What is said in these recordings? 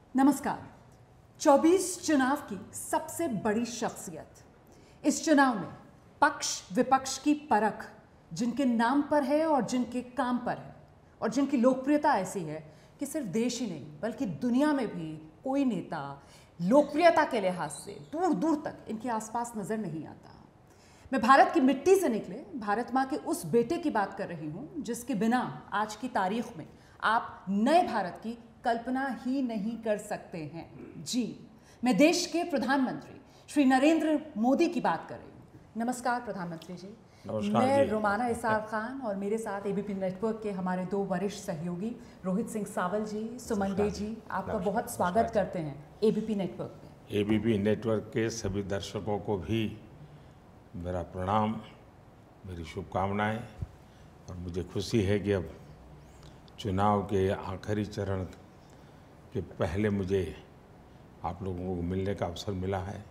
नमस्कार। 24 चुनाव की सबसे बड़ी शख्सियत। इस चुनाव में पक्ष विपक्ष की परख जिनके नाम पर है और जिनके काम पर है और जिनकी लोकप्रियता ऐसी है कि सिर्फ देश ही नहीं बल्कि दुनिया में भी कोई नेता लोकप्रियता के लिहाज से दूर दूर तक इनके आसपास नजर नहीं आता। मैं भारत की मिट्टी से निकले भारत माँ के उस बेटे की बात कर रही हूँ जिसके बिना आज की तारीख में आप नए भारत की कल्पना ही नहीं कर सकते हैं। जी, मैं देश के प्रधानमंत्री श्री नरेंद्र मोदी की बात कर रही हूँ। नमस्कार प्रधानमंत्री जी। नमस्कार मैं जी। रोमाना इसार खान और मेरे साथ एबीपी नेटवर्क के हमारे दो वरिष्ठ सहयोगी रोहित सिंह सावल जी, सुमन डे जी, आपका बहुत स्वागत करते हैं एबीपी नेटवर्क में। एबीपी नेटवर्क के सभी दर्शकों को भी मेरा प्रणाम, मेरी शुभकामनाएं। और मुझे खुशी है कि अब चुनाव के आखिरी चरण के पहले मुझे आप लोगों को मिलने का अवसर मिला है।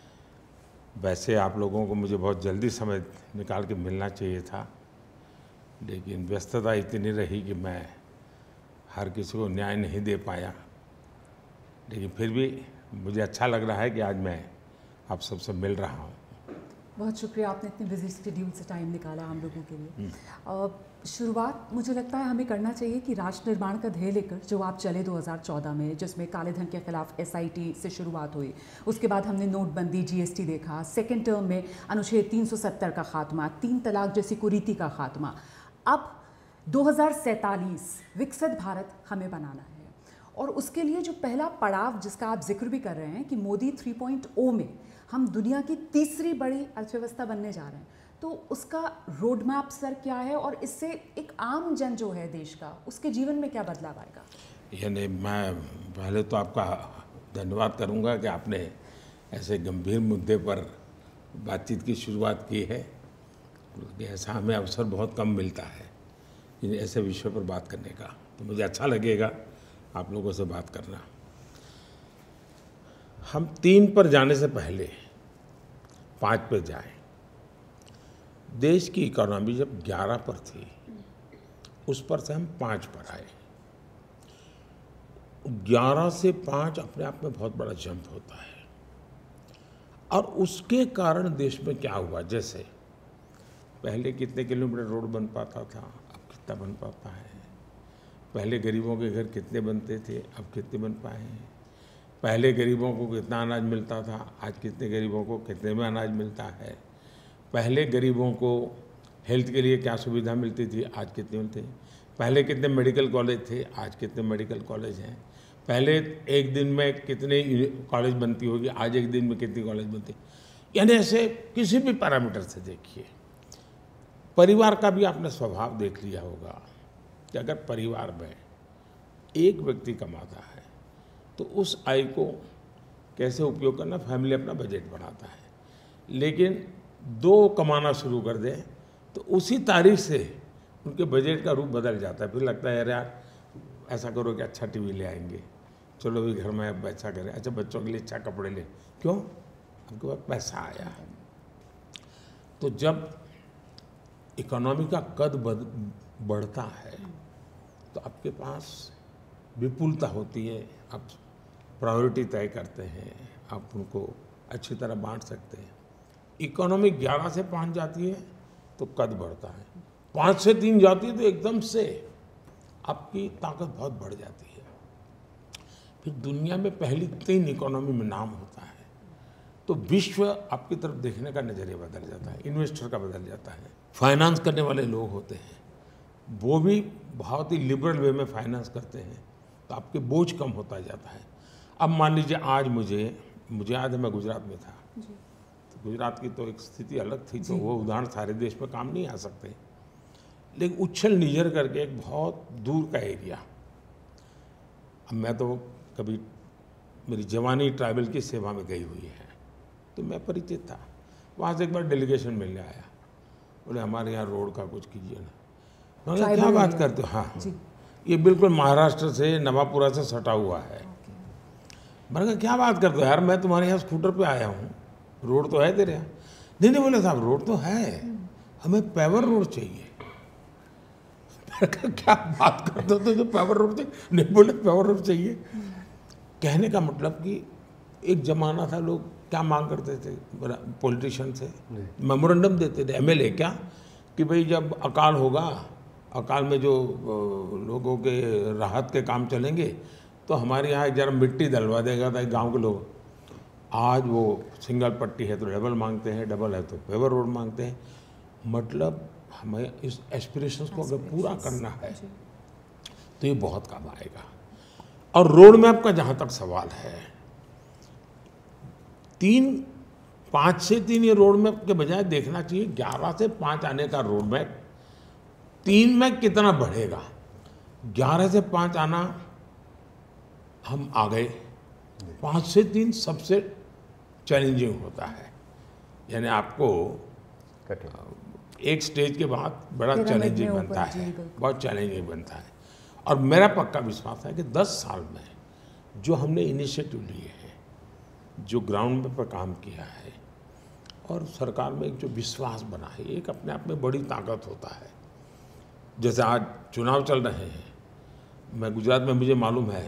वैसे आप लोगों को मुझे बहुत जल्दी समय निकाल के मिलना चाहिए था, लेकिन व्यस्तता इतनी रही कि मैं हर किसी को न्याय नहीं दे पाया। लेकिन फिर भी मुझे अच्छा लग रहा है कि आज मैं आप सबसे मिल रहा हूँ। बहुत शुक्रिया, आपने इतने बिजी शेड्यूल से टाइम निकाला हम लोगों के लिए। शुरुआत मुझे लगता है हमें करना चाहिए कि राष्ट्र निर्माण का ध्येय लेकर जो आप चले 2014 में, जिसमें काले धन के खिलाफ एसआईटी से शुरुआत हुई, उसके बाद हमने नोटबंदी, जीएसटी देखा, सेकेंड टर्म में अनुच्छेद 370 का खात्मा, 3 तलाक जैसी कुरीति का खात्मा। अब 2047 विकसित भारत हमें बनाना है और उसके लिए जो पहला पड़ाव जिसका आप जिक्र भी कर रहे हैं कि मोदी 3.0 में हम दुनिया की तीसरी बड़ी अर्थव्यवस्था बनने जा रहे हैं, तो उसका रोड मैप सर क्या है और इससे एक आम जन जो है देश का, उसके जीवन में क्या बदलाव आएगा? यानी मैं पहले तो आपका धन्यवाद करूंगा कि आपने ऐसे गंभीर मुद्दे पर बातचीत की शुरुआत की है। ऐसा हमें अवसर बहुत कम मिलता है इन ऐसे विषय पर बात करने का, तो मुझे अच्छा लगेगा आप लोगों से बात करना। हम 3 पर जाने से पहले 5 पर जाएं। देश की इकोनॉमी जब 11 पर थी, उस पर से हम 5 पर आए। 11 से 5 अपने आप में बहुत बड़ा जंप होता है। और उसके कारण देश में क्या हुआ, जैसे पहले कितने किलोमीटर रोड बन पाता था, अब कितना बन पाता है। पहले गरीबों के घर कितने बनते थे, अब कितने बन पाए हैं। पहले गरीबों को कितना अनाज मिलता था, आज कितने गरीबों को कितने में अनाज मिलता है। पहले गरीबों को हेल्थ के लिए क्या सुविधा मिलती थी, आज कितने मिलते हैं। पहले कितने मेडिकल कॉलेज थे, आज कितने मेडिकल कॉलेज हैं। पहले एक दिन में कितने कॉलेज बनती होगी, आज एक दिन में कितनी कॉलेज बनती। यानी ऐसे किसी भी पैरामीटर से देखिए। परिवार का भी आपने स्वभाव देख लिया होगा कि अगर परिवार में एक व्यक्ति कमाता है तो उस आय को कैसे उपयोग करना, फैमिली अपना बजट बनाता है। लेकिन 2 कमाना शुरू कर दें तो उसी तारीख से उनके बजट का रूप बदल जाता है। फिर लगता है यार ऐसा करो कि अच्छा टीवी ले आएंगे, चलो भी घर में अब अच्छा करें, अच्छा बच्चों के लिए अच्छा कपड़े ले, क्यों, आपके पास पैसा आया। तो जब इकोनॉमी का कद बढ़ता है तो आपके पास विपुलता होती है, आप प्रायोरिटी तय करते हैं, आप उनको अच्छी तरह बांट सकते हैं। इकोनॉमी 11 से 5 जाती है तो कद बढ़ता है, 5 से 3 जाती है तो एकदम से आपकी ताकत बहुत बढ़ जाती है। फिर दुनिया में पहली 3 इकोनॉमी में नाम होता है तो विश्व आपकी तरफ देखने का नज़रिया बदल जाता है, इन्वेस्टर का बदल जाता है। फाइनेंस करने वाले लोग होते हैं, वो भी बहुत ही लिबरल वे में फाइनेंस करते हैं, तो आपके बोझ कम होता जाता है। अब मान लीजिए आज मुझे याद है मैं गुजरात में था, तो गुजरात की तो एक स्थिति अलग थी, तो वो उदाहरण सारे देश में काम नहीं आ सकते। लेकिन उच्छल निझर करके एक बहुत दूर का एरिया, अब मैं तो कभी मेरी जवानी ट्राइबल की सेवा में गई हुई है तो मैं परिचित था। वहाँ से एक बार डेलीगेशन मिलने आया, बोले हमारे यहाँ रोड का कुछ कीजिए ना। मैंने क्या बात करते हो, हाँ ये बिल्कुल महाराष्ट्र से नवापुरा से सटा हुआ है। मैंने कहा क्या बात करते हो यार, मैं तुम्हारे यहाँ स्कूटर पे आया हूँ, रोड तो है तेरे यहाँ। नहीं बोले साहब रोड तो है, हमें पेवर रोड चाहिए। मैंने कहा क्या बात करते हो, तो जो पेवर रोड चाहिए, नहीं बोले पेवर रोड चाहिए। कहने का मतलब कि एक जमाना था, लोग क्या मांग करते थे पॉलिटिशियन से, मेमोरेंडम देते थे, एमएलए क्या, कि भाई जब अकाल होगा, अकाल में जो लोगों के राहत के काम चलेंगे तो हमारे यहाँ जरा मिट्टी डलवा देगा था गांव के लोग। आज वो सिंगल पट्टी है तो डबल मांगते हैं, डबल है तो पेवर रोड मांगते हैं। मतलब हमें इस एस्पिरेशंस को अगर पूरा करना है तो ये बहुत काम आएगा। और रोड मैप का जहाँ तक सवाल है, 5 से 3 ये रोड मैप के बजाय देखना चाहिए 11 से 5 आने का रोड मैप 3 में कितना बढ़ेगा। 11 से 5 आना हम आ गए, 5 से 3 सबसे चैलेंजिंग होता है, यानी आपको एक स्टेज के बाद बड़ा चैलेंजिंग बनता है, बहुत चैलेंजिंग बनता है। और मेरा पक्का विश्वास है कि 10 साल में जो हमने इनिशिएटिव लिए हैं, जो ग्राउंड पर काम किया है और सरकार में एक जो विश्वास बना है, एक अपने आप में बड़ी ताकत होता है। जैसे आज चुनाव चल रहे हैं, मैं गुजरात में, मुझे मालूम है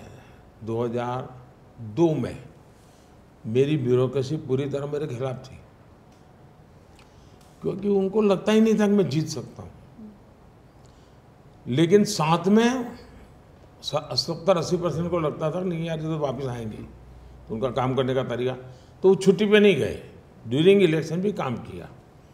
2002 में मेरी ब्यूरोक्रेसी पूरी तरह मेरे खिलाफ थी, क्योंकि उनको लगता ही नहीं था कि मैं जीत सकता हूँ। लेकिन साथ में 70-80% को लगता था नहीं यार ये तो वापस आएंगे, तो उनका काम करने का तरीका, तो वो छुट्टी पे नहीं गए, ड्यूरिंग इलेक्शन भी काम किया।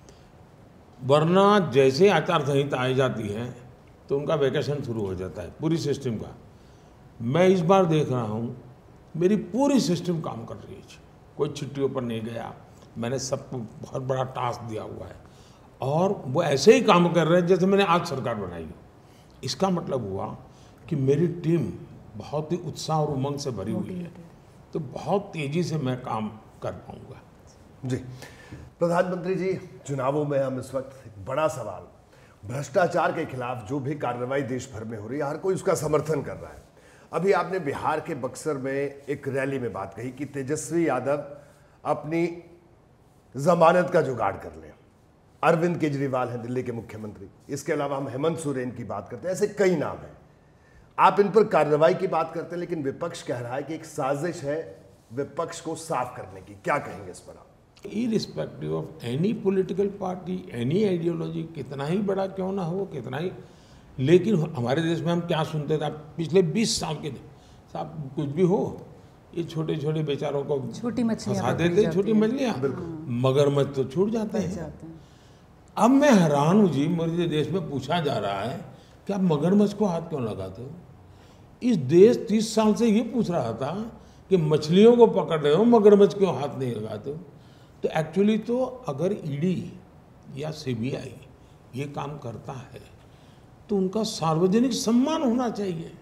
वरना जैसे आचार संहिता आई जाती है तो उनका वैकेशन शुरू हो जाता है पूरी सिस्टम का। मैं इस बार देख रहा हूँ मेरी पूरी सिस्टम काम कर रही है, कोई छुट्टियों पर नहीं गया, मैंने सबको बहुत बड़ा टास्क दिया हुआ है और वो ऐसे ही काम कर रहे हैं जैसे मैंने आज सरकार बनाई हो। इसका मतलब हुआ कि मेरी टीम बहुत ही उत्साह और उमंग से भरी हुई है, तो बहुत तेजी से मैं काम कर पाऊंगा। जी प्रधानमंत्री जी, चुनावों में हम इस वक्त एक बड़ा सवाल, भ्रष्टाचार के खिलाफ जो भी कार्रवाई देश भर में हो रही है, हर कोई उसका समर्थन कर रहा है। अभी आपने बिहार के बक्सर में एक रैली में बात कही कि तेजस्वी यादव अपनी जमानत का जुगाड़ कर लें। अरविंद केजरीवाल हैं दिल्ली के मुख्यमंत्री, इसके अलावा हम हेमंत सोरेन की बात करते हैं, ऐसे कई नाम हैं। आप इन पर कार्रवाई की बात करते हैं, लेकिन विपक्ष कह रहा है कि एक साजिश है विपक्ष को साफ करने की। क्या कहेंगे इस पर आप? Irrespective of any political party, any ideology, कितना ही बड़ा क्यों ना हो, कितना ही, लेकिन हमारे देश में हम क्या सुनते थे पिछले 20 साल के, साहब कुछ भी हो ये छोटे छोटे बेचारों को छोटी मछलियां फंसा देते, छोटी मछलियां, मगरमच्छ तो छूट जाते हैं। अब मैं हैरान हूँ जी, मेरे देश में पूछा जा रहा है कि आप मगरमच्छ को हाथ क्यों लगाते हो। इस देश 30 साल से ये पूछ रहा था कि मछलियों को पकड़ रहे हो, मगरमच्छ क्यों हाथ नहीं लगाते हो। तो एक्चुअली तो अगर ईडी या सीबीआई ये काम करता है तो उनका सार्वजनिक सम्मान होना चाहिए।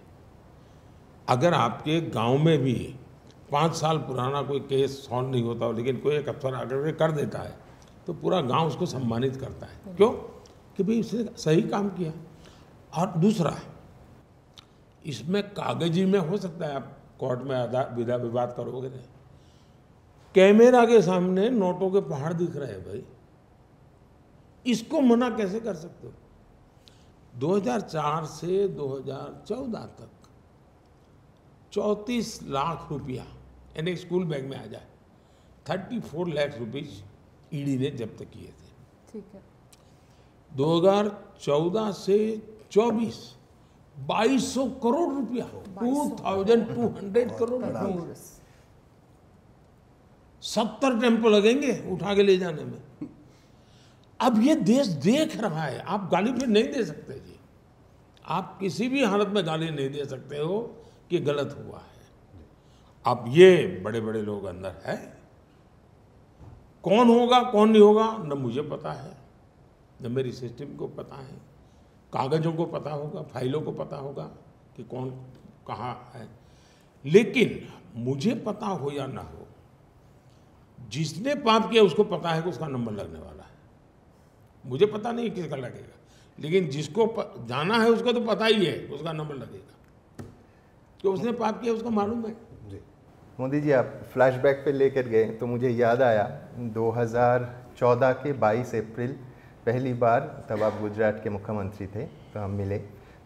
अगर आपके गांव में भी 5 साल पुराना कोई केस सॉल्व नहीं होता, लेकिन कोई एक अफसर आकर कर देता है तो पूरा गांव उसको सम्मानित करता है। क्यों? कि भाई उसने सही काम किया। और दूसरा, इसमें कागजी में हो सकता है आप कोर्ट में विधा विवाद करोगे, कैमरा के सामने नोटों के पहाड़ दिख रहे हैं भाई, इसको मना कैसे कर सकते हो। 2004 से 2014 तक 34 लाख रुपया यानी स्कूल बैग में आ जाए 34 लाख रुपीज ईडी ने जब्त किए थे। ठीक है। 2014 से 24 2200 करोड़ रुपया, 2200 करोड़ रुपया, 70 टेम्पो लगेंगे उठा के ले जाने में। अब ये देश देख रहा है, आप गाली फिर नहीं दे सकते जी, आप किसी भी हालत में गाली नहीं दे सकते हो कि गलत हुआ है। अब ये बड़े बड़े लोग अंदर है, कौन होगा कौन नहीं होगा न मुझे पता है, न मेरी सिस्टम को पता है, कागजों को पता होगा, फाइलों को पता होगा कि कौन कहाँ है। लेकिन मुझे पता हो या ना हो, जिसने पाप किया उसको पता है कि उसका नंबर लगने वाला है। मुझे पता नहीं किसका लगेगा, लेकिन जिसको जाना है उसको तो पता ही है उसका नंबर लगेगा, तो उसने पाप किया उसको मालूम है। जी मोदी जी, आप फ्लैशबैक पे लेकर गए तो मुझे याद आया 2014 के 22 अप्रैल पहली बार, तब आप गुजरात के मुख्यमंत्री थे, तो हम मिले।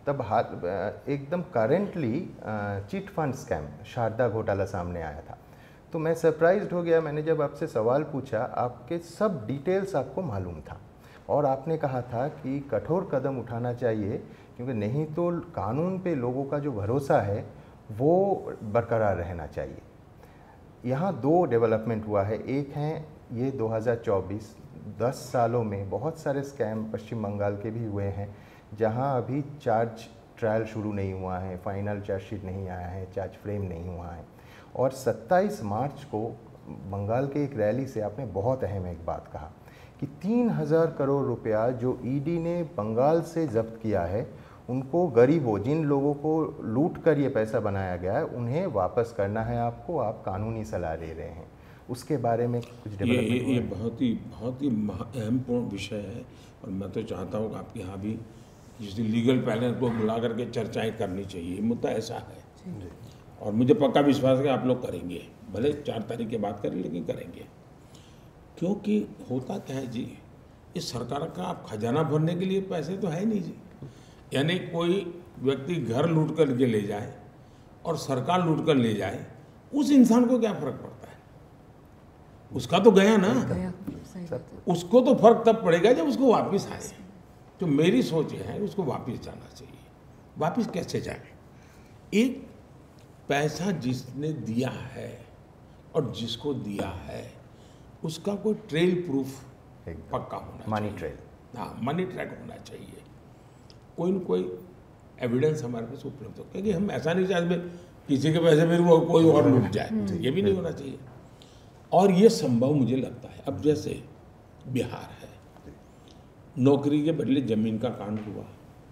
तब एकदम currently chit fund scam Sharda घोटाला सामने आया था। तो मैं सरप्राइज्ड हो गया। मैंने जब आपसे सवाल पूछा, आपके सब डिटेल्स आपको मालूम था और आपने कहा था कि कठोर कदम उठाना चाहिए, क्योंकि नहीं तो कानून पे लोगों का जो भरोसा है वो बरकरार रहना चाहिए। यहाँ दो डेवलपमेंट हुआ है। एक है ये 2024, 10 सालों में बहुत सारे स्कैम पश्चिम बंगाल के भी हुए हैं, जहाँ अभी चार्ज ट्रायल शुरू नहीं हुआ है, फाइनल चार्जशीट नहीं आया है, चार्ज फ्रेम नहीं हुआ है। और 27 मार्च को बंगाल के एक रैली से आपने बहुत अहम एक बात कहा कि 3000 करोड़ रुपया जो ईडी ने बंगाल से जब्त किया है, उनको गरीबों, जिन लोगों को लूट कर ये पैसा बनाया गया है, उन्हें वापस करना है आपको। आप कानूनी सलाह दे रहे हैं, उसके बारे में कुछ डेवलपमेंट? ये बहुत ही अहमपूर्ण विषय है और मैं तो चाहता हूँ कि आपके यहाँ भी किसी लीगल पैनल को बुला करके चर्चाएं करनी चाहिए। मुद्दा ऐसा है और मुझे पक्का विश्वास है कि आप लोग करेंगे, भले 4 तारीख के बाद करें लेकिन करेंगे। क्योंकि होता क्या है जी, इस सरकार का आप खजाना भरने के लिए पैसे तो है नहीं जी। यानी कोई व्यक्ति घर लूट कर के ले जाए और सरकार लूट कर ले जाए, उस इंसान को क्या फर्क पड़ता है? उसका तो गया ना, उसको तो फर्क तब पड़ेगा जब उसको वापस आए। तो मेरी सोच ये है उसको वापस जाना चाहिए। वापस कैसे जाए? एक पैसा जिसने दिया है और जिसको दिया है उसका कोई ट्रेल प्रूफ पक्का होना मनी चाहिए। ट्रेल, हाँ, मनी ट्रैक होना चाहिए। कोई न कोई एविडेंस हमारे पास उपलब्ध हो, क्योंकि हम ऐसा नहीं चाहते किसी के पैसे में वो कोई और लूट जाए, ये भी नहीं होना चाहिए। और ये संभव मुझे लगता है। अब जैसे बिहार है, नौकरी के बदले जमीन का कांड हुआ,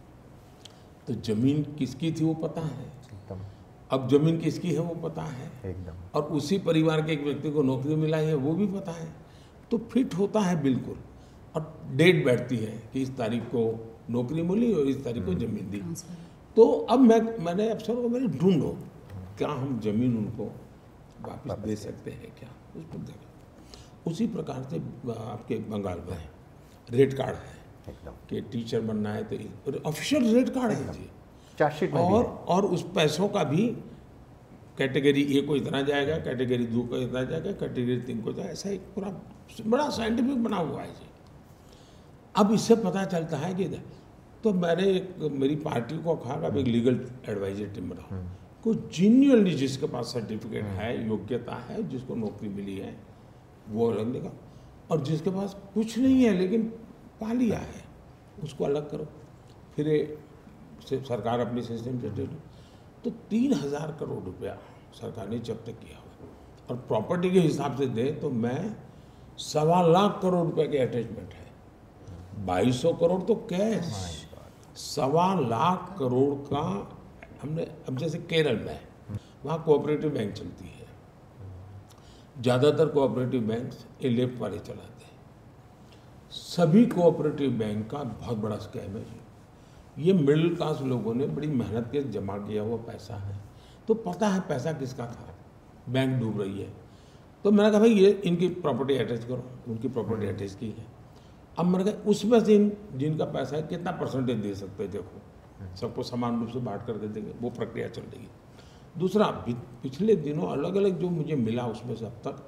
तो जमीन किसकी थी वो पता है, अब जमीन किसकी है वो पता है एकदम, और उसी परिवार के एक व्यक्ति को नौकरी मिला है वो भी पता है। तो फिट होता है बिल्कुल, और डेट बैठती है कि इस तारीख को नौकरी मिली और इस तारीख को जमीन दी। तो अब मैंने अफसरों को मैंने ढूंढो क्या हम जमीन उनको वापस दे सकते हैं क्या, उस पर देखा। उसी प्रकार से आपके बंगाल में रेट कार्ड है एकदम कि टीचर बनना है तो ऑफिशियल रेट कार्ड है जी। चार्जशीट में भी है। और उस पैसों का भी कैटेगरी ए को इतना जाएगा, कैटेगरी 2 को इतना जाएगा, कैटेगरी 3 को जाएगा, ऐसा एक पूरा बड़ा साइंटिफिक बना हुआ है जी। अब इससे पता चलता है कि तो मैंने मेरी पार्टी को कहा कि अब एक लीगल एडवाइजर टीम बनाओ, को जेन्युइनली जिसके पास सर्टिफिकेट है, योग्यता है, जिसको नौकरी मिली है वो अलग निकालो, और जिसके पास कुछ नहीं है लेकिन पा लिया है उसको अलग करो। फिर सरकार अपनी सिस्टम से दे दो। तो 3000 करोड़ रुपया सरकार ने जब्त किया हुआ, और प्रॉपर्टी के हिसाब से दे तो मैं 1.25 लाख करोड़ रुपए के अटैचमेंट है, 2200 करोड़ तो कैश, 1.25 लाख करोड़ का हमने। अब जैसे केरल में वहाँ कोऑपरेटिव बैंक चलती है, ज़्यादातर कोऑपरेटिव बैंक ये लेफ्ट वाले चलाते हैं। सभी कोऑपरेटिव बैंक का बहुत बड़ा स्कैम है। ये मिडिल क्लास लोगों ने बड़ी मेहनत के जमा किया हुआ पैसा है, तो पता है पैसा किसका था, बैंक डूब रही है। तो मैंने कहा भाई ये इनकी प्रॉपर्टी अटैच करो, उनकी प्रॉपर्टी अटैच की है। अब मैंने कहा उसमें से जिनका पैसा है कितना परसेंटेज दे सकते हैं, देखो सबको समान रूप से बांट कर दे देंगे, वो प्रक्रिया चल रही है। दूसरा, पिछले दिनों अलग अलग जो मुझे मिला उसमें से अब तक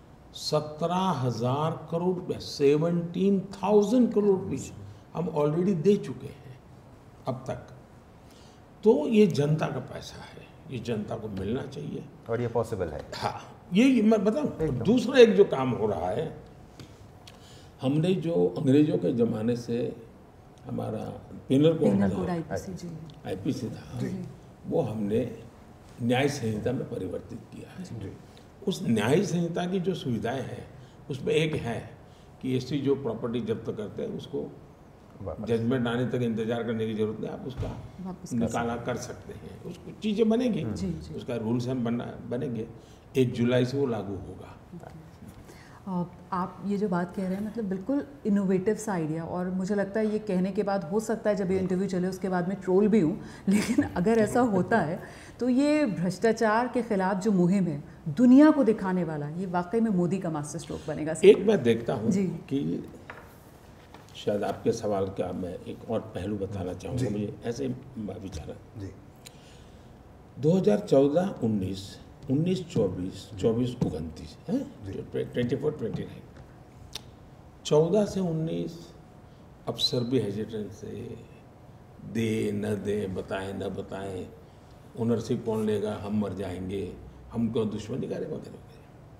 17,000 करोड़ रुपया, 17,000 करोड़ रुपये हम ऑलरेडी दे चुके हैं अब तक। तो ये जनता का पैसा है, ये जनता को मिलना चाहिए और ये पॉसिबल है। हाँ, ये मैं बताऊँ। दूसरा एक जो काम हो रहा है, हमने जो अंग्रेजों के ज़माने से हमारा पिनल कोड आईपीसी था, वो हमने न्याय संहिता में परिवर्तित किया है। उस न्याय संहिता की जो सुविधाएं हैं उसमें एक है कि ऐसी जो प्रॉपर्टी जब्त करते हैं उसको जजमेंट आने तक इंतजार करने की जरूरत नहीं, आप उसका निकाला कर सकते हैं। उसको चीज़ें बनेगी, उसका रूल्स एंड बनेंगे, 1 जुलाई से वो लागू होगा। आप ये जो बात कह रहे हैं मतलब बिल्कुल इनोवेटिव सा आइडिया, और मुझे लगता है ये कहने के बाद हो सकता है जब ये इंटरव्यू चले उसके बाद मैं ट्रोल भी हूँ, लेकिन अगर ऐसा होता है तो ये भ्रष्टाचार के खिलाफ जो मुहिम है दुनिया को दिखाने वाला, ये वाकई में मोदी का मास्टर स्ट्रोक बनेगा। एक मैं देखता हूँ कि शायद आपके सवाल का मैं एक और पहलू बताना चाहूँगा, मुझे ऐसे विचार है। जी 2014-19, 19-24, 24-29 है, 24-29, 14 से 19 अफसर भी हेजिटेंट से दे न दे, बताएं न बताएं, ओनरशिप कौन लेगा, हम मर जाएंगे, हमको दुश्मनी करे वगैरह वगैरह।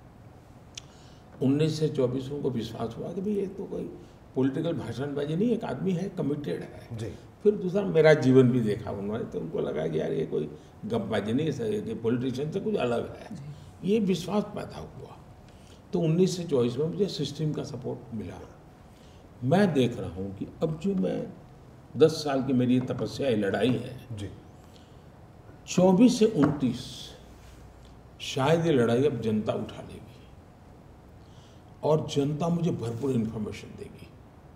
19 से 24 को विश्वास हुआ कि भाई ये तो कोई पॉलिटिकल भाषणबाजी नहीं, एक आदमी है, कमिटेड है। जी फिर दूसरा मेरा जीवन भी देखा उन्होंने, तो उनको लगा कि यार ये कोई गपबाजी नहीं है, कि पॉलिटिशियन से कुछ अलग है, ये विश्वास पैदा हुआ। तो 19 से 24 में मुझे सिस्टम का सपोर्ट मिला। मैं देख रहा हूँ कि अब जो मैं 10 साल की मेरी तपस्या लड़ाई है, जी 24 से 29 शायद ये लड़ाई अब जनता उठा लेगी और जनता मुझे भरपूर इन्फॉर्मेशन देगी,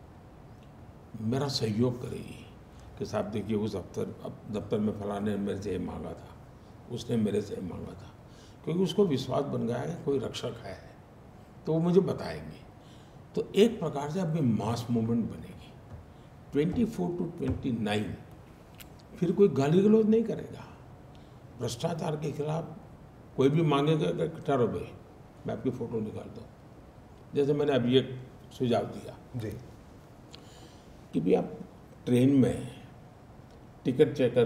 मेरा सहयोग करेगी कि साहब देखिए उस दफ्तर में फलाने ने मेरे से ये मांगा था, उसने मेरे से मांगा था, क्योंकि उसको विश्वास बन गया है कोई रक्षक है, तो वो मुझे बताएंगे। तो एक प्रकार से अभी मास मूवमेंट बनेगी। 24 to 29 फिर कोई गाली गलौज नहीं करेगा, भ्रष्टाचार के खिलाफ कोई भी मांगेगा कि ठहरो भाई मैं आपकी फ़ोटो निकाल दूँ, जैसे मैंने अभी एक सुझाव दिया जी कि भी आप ट्रेन में टिकट चेकर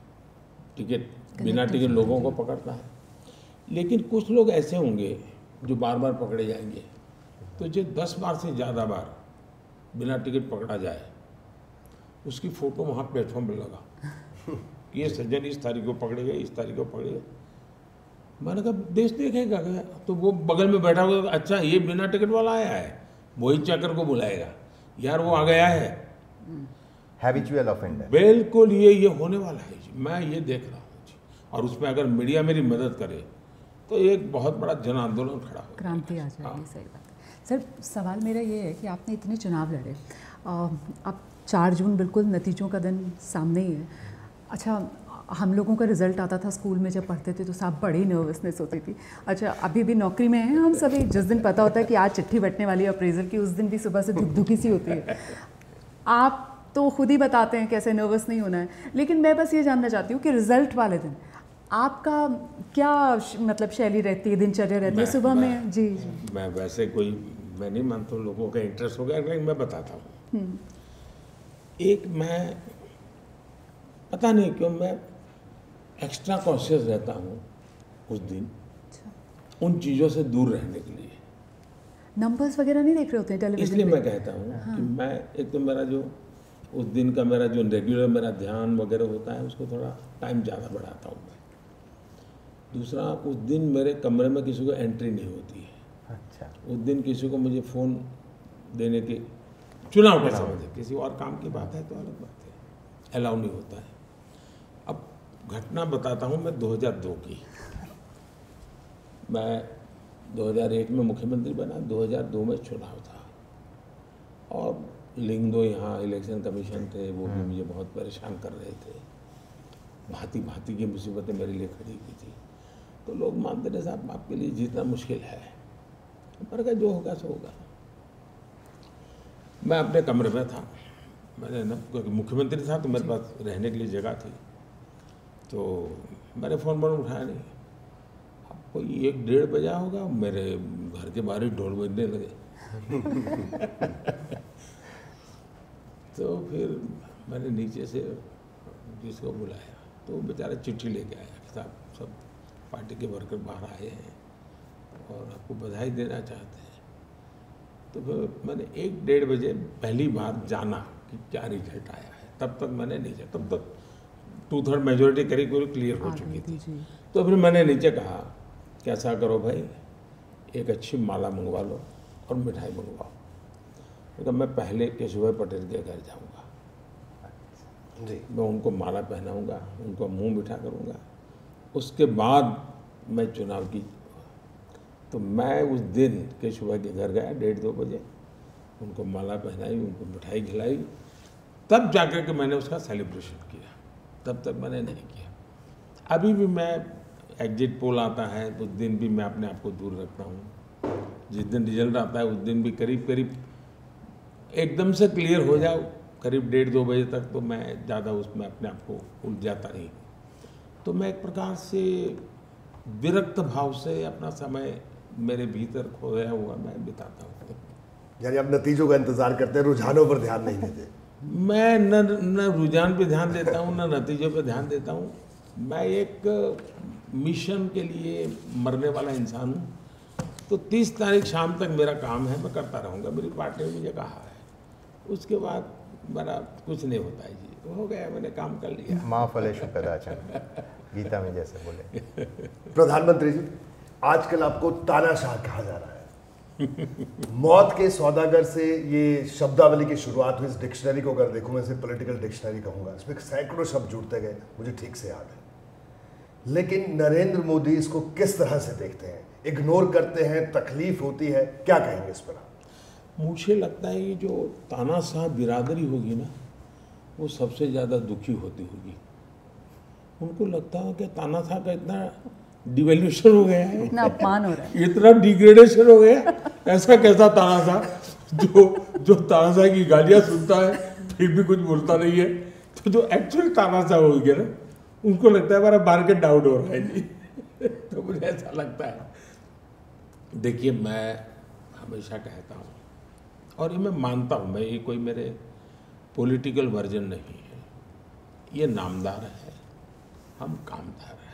टिकट बिना टिकट लोगों को पकड़ता है, लेकिन कुछ लोग ऐसे होंगे जो बार बार पकड़े जाएंगे, तो जो 10 बार से ज़्यादा बार बिना टिकट पकड़ा जाए उसकी फ़ोटो वहाँ प्लेटफॉर्म पर लगा कि ये सज्जन इस तारीख को पकड़े गए, इस तारीख को पकड़े गए। मैंने कहा देश देखेगा क्या? तो वो बगल में बैठा हुआ, अच्छा ये बिना टिकट वाला आया है, वही चक्कर को बुलाएगा, यार वो आ गया है, हैबिचुअल ऑफेंडर। बिल्कुल ये होने वाला है जी, मैं ये देख रहा हूँ जी। और उसमें अगर मीडिया मेरी मदद करे तो एक बहुत बड़ा जन आंदोलन खड़ा हो, क्रांति आ जाएगी। सही बात है सर। सवाल मेरा ये है कि आपने इतने चुनाव लड़े, अब 4 जून बिल्कुल नतीजों का दिन सामने ही है। अच्छा, हम लोगों का रिजल्ट आता था स्कूल में जब पढ़ते थे तो साहब बड़ी नर्वसनेस होती थी। अच्छा, अभी भी नौकरी में हैं हम सभी, जिस दिन पता होता है कि आज चिट्ठी बंटने वाली है अप्रेजल की, उस दिन भी सुबह से धुकधुकी सी होती है। आप तो खुद ही बताते हैं कैसे नर्वस नहीं होना है, लेकिन मैं बस ये जानना चाहती हूँ कि रिजल्ट वाले दिन आपका क्या मतलब शैली रहती है, दिनचर्या रहती है सुबह में? जी जी। मैं वैसे कोई मैं नहीं मानता हूँ लोगों का इंटरेस्ट हो गया, लेकिन मैं बताता हूँ। एक मैं पता नहीं क्यों मैं एक्स्ट्रा कॉन्शियस रहता हूँ उस दिन, उन चीज़ों से दूर रहने के लिए। नंबर्स वगैरह नहीं देख रहे होते हैं टेलीविजन इसलिए पे? मैं कहता हूँ कि मैं एक तो मेरा जो उस दिन का मेरा जो रेगुलर मेरा ध्यान वगैरह होता है उसको थोड़ा टाइम ज़्यादा बढ़ाता हूँ मैं। दूसरा, उस दिन मेरे कमरे में किसी को एंट्री नहीं होती है। अच्छा, उस दिन किसी को मुझे फ़ोन देने के चुनाव के समय, किसी और काम की बात है तो अलग बात है, अलाउ नहीं होता है। अब घटना बताता हूँ मैं 2002 की। मैं 2001 में मुख्यमंत्री बना, 2002 में चुनाव था और लिंगदो यहाँ इलेक्शन कमीशन थे, वो भी मुझे बहुत परेशान कर रहे थे, भांति भांति की मुसीबतें मेरे लिए खड़ी की थी। तो लोग मानते थे साहब आपके लिए जीतना मुश्किल है, पर का जो होगा सो होगा। मैं अपने कमरे में था, मैंने ना क्योंकि मुख्यमंत्री था तो मेरे पास रहने के लिए जगह थी, तो मैंने फ़ोन उठाया नहीं। अब कोई 1-1:30 बजा होगा, मेरे घर के बाहर ही ढोल बजने लगे। तो फिर मैंने नीचे से जिसको बुलाया तो वो बेचारा चिट्ठी लेके आया कि साहब सब पार्टी के वर्कर बाहर आए हैं और आपको बधाई देना चाहते हैं। तो फिर मैंने 1-1:30 बजे पहली बार जाना कि क्या रिजल्ट आया है। तब तक मैंने नहीं जाना, तब तक 2/3 मेजोरिटी करीब क्लियर हो चुकी थी। तो फिर मैंने नीचे कहा कि ऐसा करो भाई, एक अच्छी माला मंगवा लो और मिठाई मंगवाओ, क्योंकि मैं पहले केशुभाई पटेल के घर जाऊंगा जी, मैं उनको माला पहनाऊंगा, उनको मुंह मीठा करूंगा, उसके बाद मैं चुनाव की। तो मैं उस दिन केशुभाई के घर गया 1:30-2 बजे, उनको माला पहनाई, उनको मिठाई खिलाई, तब जाकर के मैंने उसका सेलिब्रेशन किया। तब तक मैंने नहीं किया। अभी भी मैं एग्जिट पोल आता है उस दिन भी मैं अपने आप को दूर रखता हूँ। जिस दिन रिजल्ट आता है उस दिन भी करीब करीब एकदम से क्लियर हो जाओ करीब 1:30-2 बजे तक, तो मैं ज़्यादा उसमें अपने आप को उलझाता नहीं। तो मैं एक प्रकार से विरक्त भाव से अपना समय मेरे भीतर खोया हुआ मैं बिताता हूँ। यानी आप नतीजों का इंतजार करते हैं, रुझानों पर ध्यान नहीं देते? मैं न रुझान पे ध्यान देता हूँ, न नतीजों पे ध्यान देता हूँ। मैं एक मिशन के लिए मरने वाला इंसान हूँ। तो 30 तारीख शाम तक मेरा काम है, मैं करता रहूँगा। मेरी पार्टी ने मुझे कहा है, उसके बाद मेरा कुछ नहीं होता है जी, हो गया, मैंने काम कर लिया। माँ फलेषु कदाचन, गीता में जैसे बोले। प्रधानमंत्री जी, आजकल आपको तानाशाह कहा जा रहा है। मौत के सौदागर से ये शब्दावली की शुरुआत हुई। इस डिक्शनरी को अगर देखूं, मैं इसे पॉलिटिकल डिक्शनरी कहूंगा, इसमें सैकड़ों शब्द जुड़ते गए, मुझे ठीक से याद है। लेकिन नरेंद्र मोदी इसको किस तरह से देखते हैं? इग्नोर करते हैं, तकलीफ होती है, क्या कहेंगे इस पर आप? मुझे लगता है कि जो तानाशाह बिरादरी होगी ना, वो सबसे ज़्यादा दुखी होती होगी। उनको लगता है कि तानाशाह का इतना डिवेल्यूशन हो गया है, इतना अपमान हो रहा है, इतना डिग्रेडेशन हो गया। ऐसा कैसा तानाशाह जो तानाशाह की गालियाँ सुनता है फिर भी कुछ बोलता नहीं है। तो जो एक्चुअल तानाशाह हो गया ना, उनको लगता है हमारा मार्केट डाउन हो रहा है जी। तो मुझे ऐसा लगता है। देखिए, मैं हमेशा कहता हूँ और ये मैं मानता हूँ, मैं ये कोई मेरे पॉलिटिकल वर्जन नहीं है, ये नामदार है, हम कामदार हैं।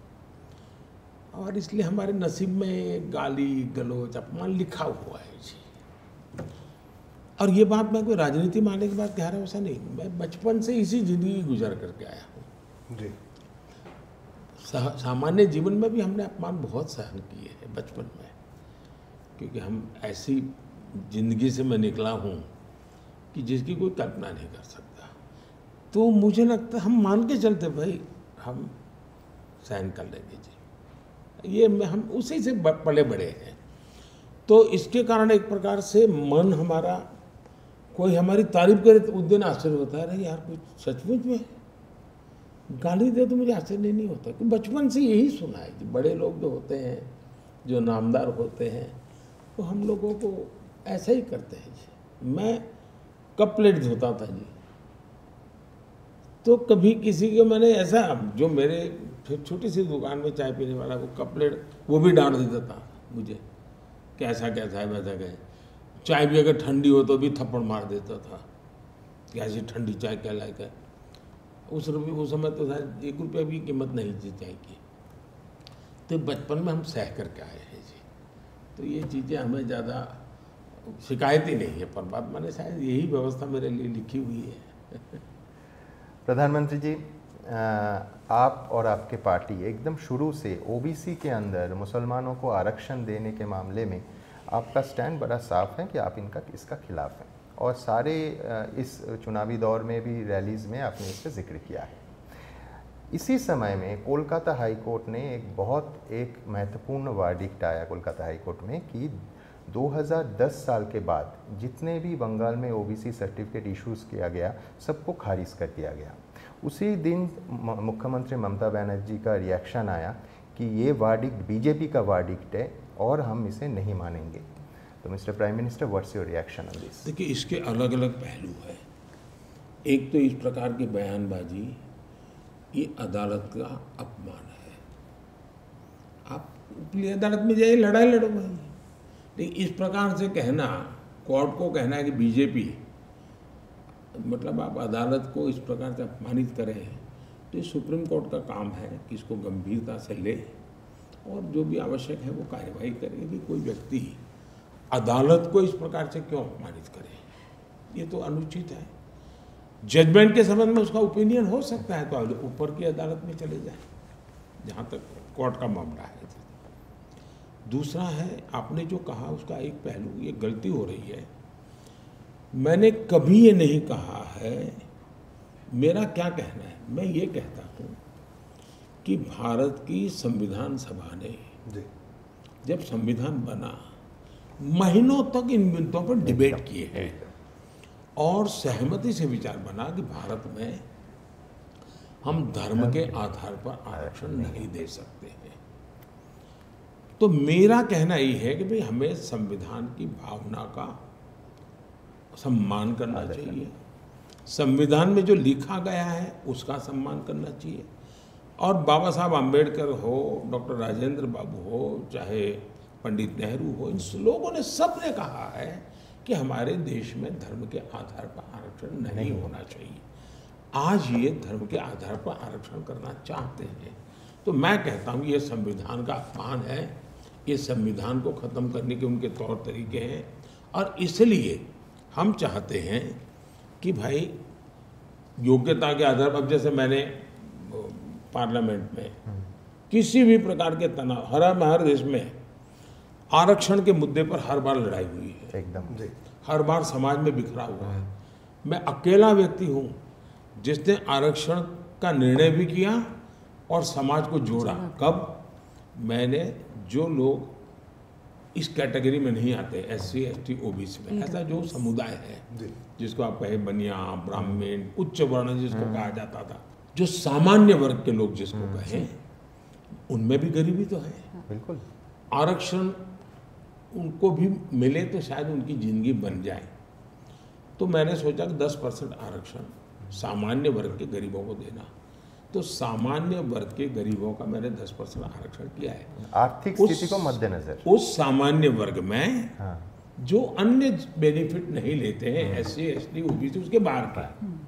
और इसलिए हमारे नसीब में गाली गलौज अपमान लिखा हुआ है जी। और ये बात मैं कोई राजनीति मानने के बाद कह रहा हूँ, ऐसा नहीं। मैं बचपन से इसी जिंदगी गुजर करके आया हूँ जी। सामान्य जीवन में भी हमने अपमान बहुत सहन किए हैं बचपन में, क्योंकि हम ऐसी जिंदगी से मैं निकला हूँ कि जिसकी कोई कल्पना नहीं कर सकता। तो मुझे लगता है हम मान के चलते, भाई हम सहन कर लेंगे जी, ये हम उसी से पले बड़े हैं। तो इसके कारण एक प्रकार से मन हमारा, कोई हमारी तारीफ करे तो उस दिन आश्चर्य होता है, अरे यार कुछ सचमुच में गाली दे तो मुझे आश्चर्य नहीं होता, क्योंकि बचपन से यही सुना है कि बड़े लोग जो होते हैं, जो नामदार होते हैं, तो हम लोगों को ऐसा ही करते हैं जी। मैं कप प्लेट धोता था जी, तो कभी किसी को मैंने ऐसा, जो मेरे छोटी सी दुकान में चाय पीने वाला, वो कप प्लेट वो भी डांट देता था मुझे, कैसा कैसा है वैसा क्या है। चाय भी अगर ठंडी हो तो भी थप्पड़ मार देता था कि ऐसी ठंडी चाय क्या लायक है। उस समय तो शायद 1 रुपया भी कीमत नहीं थी चाय की। तो बचपन में हम सह करके आए हैं जी। तो ये चीज़ें हमें ज़्यादा शिकायत ही नहीं है, परमात्मा ने शायद यही व्यवस्था मेरे लिए लिखी हुई है। प्रधानमंत्री जी, आप और आपके पार्टी एकदम शुरू से ओबीसी के अंदर मुसलमानों को आरक्षण देने के मामले में आपका स्टैंड बड़ा साफ है कि आप इसका खिलाफ हैं, और सारे इस चुनावी दौर में भी रैलीज़ में आपने इसका जिक्र किया है। इसी समय में कोलकाता हाई कोर्ट ने एक महत्वपूर्ण वर्डिक्ट आया कोलकाता हाई कोर्ट में कि 2010 साल के बाद जितने भी बंगाल में ओबीसी सर्टिफिकेट इश्यूज़ किया गया, सबको खारिज कर दिया गया। उसी दिन मुख्यमंत्री ममता बनर्जी का रिएक्शन आया कि ये वर्डिक्ट बीजेपी का वर्डिक्ट है और हम इसे नहीं मानेंगे। तो mister prime minister, what's your reaction on this? देखिए, इसके अलग अलग पहलू है। एक तो इस प्रकार की बयानबाजी, ये अदालत का अपमान है। आप अदालत में जाइए, लड़ाई लड़ो भाई। लेकिन इस प्रकार से कहना, कोर्ट को कहना है कि बीजेपी, मतलब आप अदालत को इस प्रकार से अपमानित करें, तो ये सुप्रीम कोर्ट का काम है कि इसको गंभीरता से ले और जो भी आवश्यक है वो कार्यवाही करे कि कोई व्यक्ति अदालत को इस प्रकार से क्यों अपमानित करे। ये तो अनुचित है। जजमेंट के संबंध में उसका ओपिनियन हो सकता है, तो ऊपर की अदालत में चले जाए जहाँ तक कोर्ट का मामला है। दूसरा है, आपने जो कहा उसका एक पहलू, ये गलती हो रही है। मैंने कभी ये नहीं कहा है, मेरा क्या कहना है, मैं ये कहता हूँ कि भारत की संविधान सभा ने जब संविधान बना, महीनों तक इन मुद्दों पर डिबेट किए हैं और सहमति से विचार बना कि भारत में हम धर्म के आधार पर आरक्षण नहीं दे सकते हैं। तो मेरा कहना ये है कि भाई हमें संविधान की भावना का सम्मान करना चाहिए। संविधान में जो लिखा गया है उसका सम्मान करना चाहिए। और बाबा साहब आम्बेडकर हो, डॉक्टर राजेंद्र बाबू हो, चाहे पंडित नेहरू हो, इन लोगों ने सबने कहा है कि हमारे देश में धर्म के आधार पर आरक्षण नहीं होना चाहिए। आज ये धर्म के आधार पर आरक्षण करना चाहते हैं, तो मैं कहता हूँ ये संविधान का अपमान है। ये संविधान को ख़त्म करने के उनके तौर तरीके हैं, और इसलिए हम चाहते हैं कि भाई योग्यता के आधार पर, अब जैसे मैंने पार्लियामेंट में किसी भी प्रकार के तनाव, हर देश में आरक्षण के मुद्दे पर हर बार लड़ाई हुई है, एकदम जी। हर बार समाज में बिखरा हुआ है। मैं अकेला व्यक्ति हूँ जिसने आरक्षण का निर्णय भी किया और समाज को जोड़ा। कब? मैंने जो लोग इस कैटेगरी में नहीं आते, SC ST OBC में, ऐसा जो समुदाय है जिसको आप कहे बनिया, ब्राह्मण, उच्च वर्ण जिसको कहा जाता था, जो सामान्य वर्ग के लोग जिसको कहें, उनमें भी गरीबी तो है। बिल्कुल। आरक्षण उनको भी मिले तो शायद उनकी जिंदगी बन जाए। तो मैंने सोचा कि 10% आरक्षण सामान्य वर्ग के गरीबों को देना। तो सामान्य वर्ग के गरीबों का मैंने 10% आरक्षण किया है। आर्थिक स्थिति को मद्देनजर उस सामान्य वर्ग में जो अन्य बेनिफिट नहीं लेते हैं, SC ST OBC, उसके बाहर का,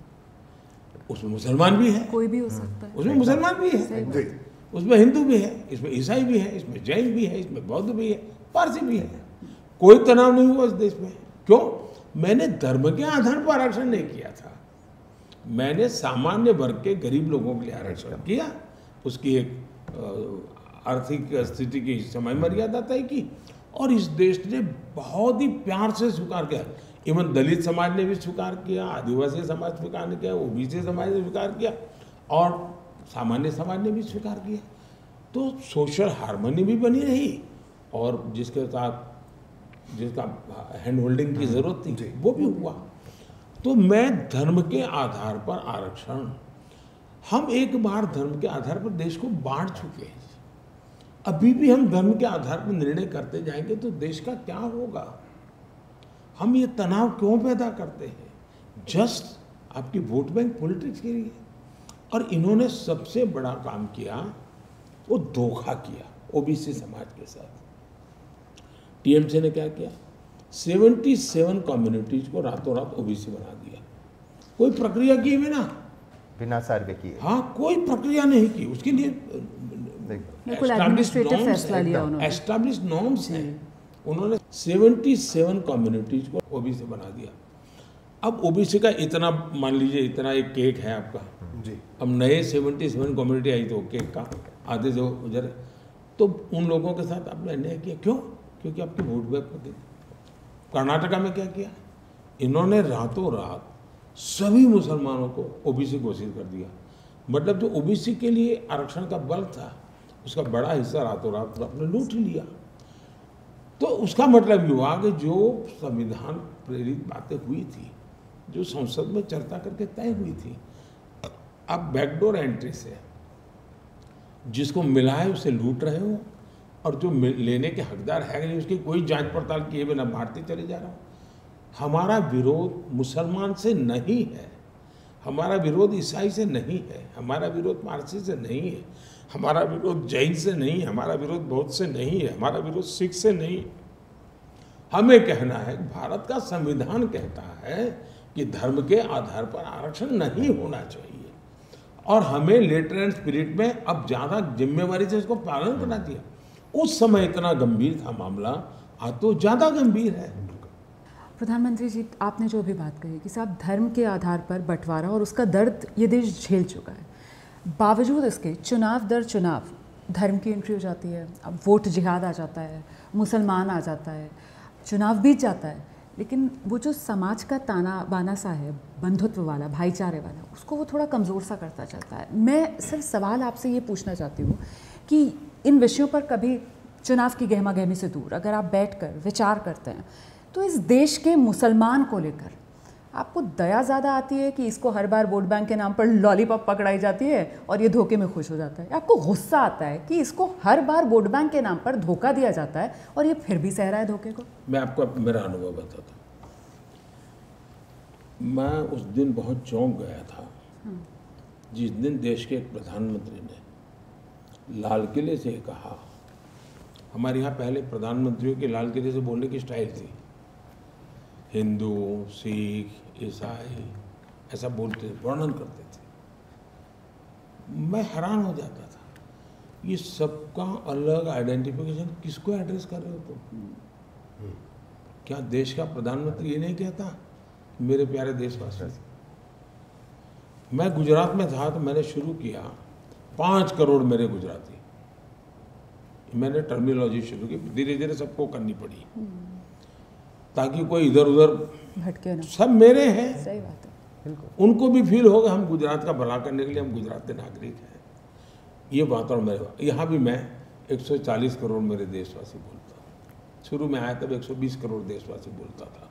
उसमें मुसलमान भी है, कोई भी हो सकता है, उसमें मुसलमान भी है, उसमें हिंदू भी है, इसमें ईसाई भी है, इसमें जैन भी है, इसमें बौद्ध भी है, पारसी भी है। कोई तनाव नहीं हुआ इस देश में। क्यों? मैंने धर्म के आधार पर आरक्षण नहीं किया था, मैंने सामान्य वर्ग के गरीब लोगों के लिए आरक्षण किया। उसकी एक आर्थिक स्थिति की समय मर्यादा तय की, और इस देश ने बहुत ही प्यार से स्वीकार किया। इवन दलित समाज ने भी स्वीकार किया, आदिवासी समाज स्वीकार किया, OBC समाज ने स्वीकार किया, और सामान्य समाज ने भी स्वीकार किया। तो सोशल हार्मनी भी बनी रही, और जिसके साथ जिसका हैंड होल्डिंग की जरूरत थी वो भी हुआ। तो मैं धर्म के आधार पर आरक्षण, हम एक बार धर्म के आधार पर देश को बांट चुके हैं, अभी भी हम धर्म के आधार पर निर्णय करते जाएंगे तो देश का क्या होगा? हम ये तनाव क्यों पैदा करते हैं? जस्ट आपकी वोट बैंक पॉलिटिक्स के लिए। और इन्होंने सबसे बड़ा काम किया, वो धोखा किया OBC समाज के साथ। TMC ने क्या किया? 77 कम्युनिटीज को रातों रात OBC बना दिया, कोई प्रक्रिया किए बिना सर्वे किए। हाँ, कोई प्रक्रिया नहीं की उसके लिए। एस्टैब्लिश्ड नॉर्म्स हैं। उन्होंने 77 कम्युनिटीज को OBC बना दिया। अब OBC का इतना, मान लीजिए इतना एक केक है आपका जी, अब नए 77 कम्युनिटी आई तो केक का आधे से उधर, तो उन लोगों के साथ आपने अन्याय किया। क्यों? क्योंकि आपके वोट बैंक को दे। कर्नाटका में क्या किया? इन्होंने रातों रात सभी मुसलमानों को OBC घोषित कर दिया। मतलब जो OBC के लिए आरक्षण का बल था, उसका बड़ा हिस्सा रातों रात आपने लूट लिया। तो उसका मतलब ये हुआ कि जो संविधान प्रेरित बातें हुई थी, जो संसद में चर्चा करके तय हुई थी, अब बैकडोर एंट्री से जिसको मिला है उसे लूट रहे हो, और जो लेने के हकदार है नहीं उसकी कोई जांच पड़ताल किए बिना बांटते चले जा रहा हो। हमारा विरोध मुसलमान से नहीं है, हमारा विरोध ईसाई से नहीं है, हमारा विरोध पारसी से नहीं है, हमारा विरोध जैन से नहीं है, हमारा विरोध बौद्ध से नहीं है, हमारा विरोध सिख से नहीं। हमें कहना है, भारत का संविधान कहता है कि धर्म के आधार पर आरक्षण नहीं होना चाहिए, और हमें लेटर एंड स्पिरिट में अब ज़्यादा जिम्मेवारी से इसको पालन करना चाहिए। उस समय इतना गंभीर था मामला, आज तो ज़्यादा गंभीर है। प्रधानमंत्री जी, आपने जो भी बात कही कि साहब धर्म के आधार पर बंटवारा और उसका दर्द ये देश झेल चुका है, बावजूद इसके चुनाव दर चुनाव धर्म की एंट्री हो जाती है, अब वोट जिहाद आ जाता है, मुसलमान आ जाता है, चुनाव बीत जाता है, लेकिन वो जो समाज का ताना बाना सा है, बंधुत्व वाला, भाईचारे वाला, उसको वो थोड़ा कमज़ोर सा करता चलता है। मैं सिर्फ सवाल आपसे ये पूछना चाहती हूँ कि इन विषयों पर कभी चुनाव की गहमा गहमी से दूर अगर आप बैठकर विचार करते हैं, तो इस देश के मुसलमान को लेकर आपको दया ज़्यादा आती है कि इसको हर बार वोट बैंक के नाम पर लॉलीपॉप पकड़ाई जाती है और ये धोखे में खुश हो जाता है, आपको गुस्सा आता है कि इसको हर बार वोट बैंक के नाम पर धोखा दिया जाता है और ये फिर भी सह रहा है धोखे को? मैं आपको मेरा अनुभव बताता हूँ। मैं उस दिन बहुत चौंक गया था जिस दिन देश के एक प्रधानमंत्री ने लाल किले से कहा। हमारे यहाँ पहले प्रधानमंत्रियों के लाल किले से बोलने की स्टाइल थी, हिंदू, सिख, ईसाई ऐसा बोलते, वर्णन करते थे। मैं हैरान हो जाता था, ये सबका अलग आइडेंटिफिकेशन किसको एड्रेस कर रहे हो तुम? क्या देश का प्रधानमंत्री ये नहीं कहता मेरे प्यारे देशवासी? मैं गुजरात में था तो मैंने शुरू किया 5 करोड़ मेरे गुजराती, मैंने टर्मिनोलॉजी शुरू की, धीरे धीरे सबको करनी पड़ी ताकि कोई इधर उधर भटके ना। सब मेरे हैं, सही बात है। उनको भी फील होगा हम गुजरात का भला करने के लिए हम गुजरात के नागरिक हैं। ये वातावरण मेरे यहाँ भी मैं 140 करोड़ मेरे देशवासी बोलता हूँ। शुरू में आया तब 120 करोड़ देशवासी बोलता था।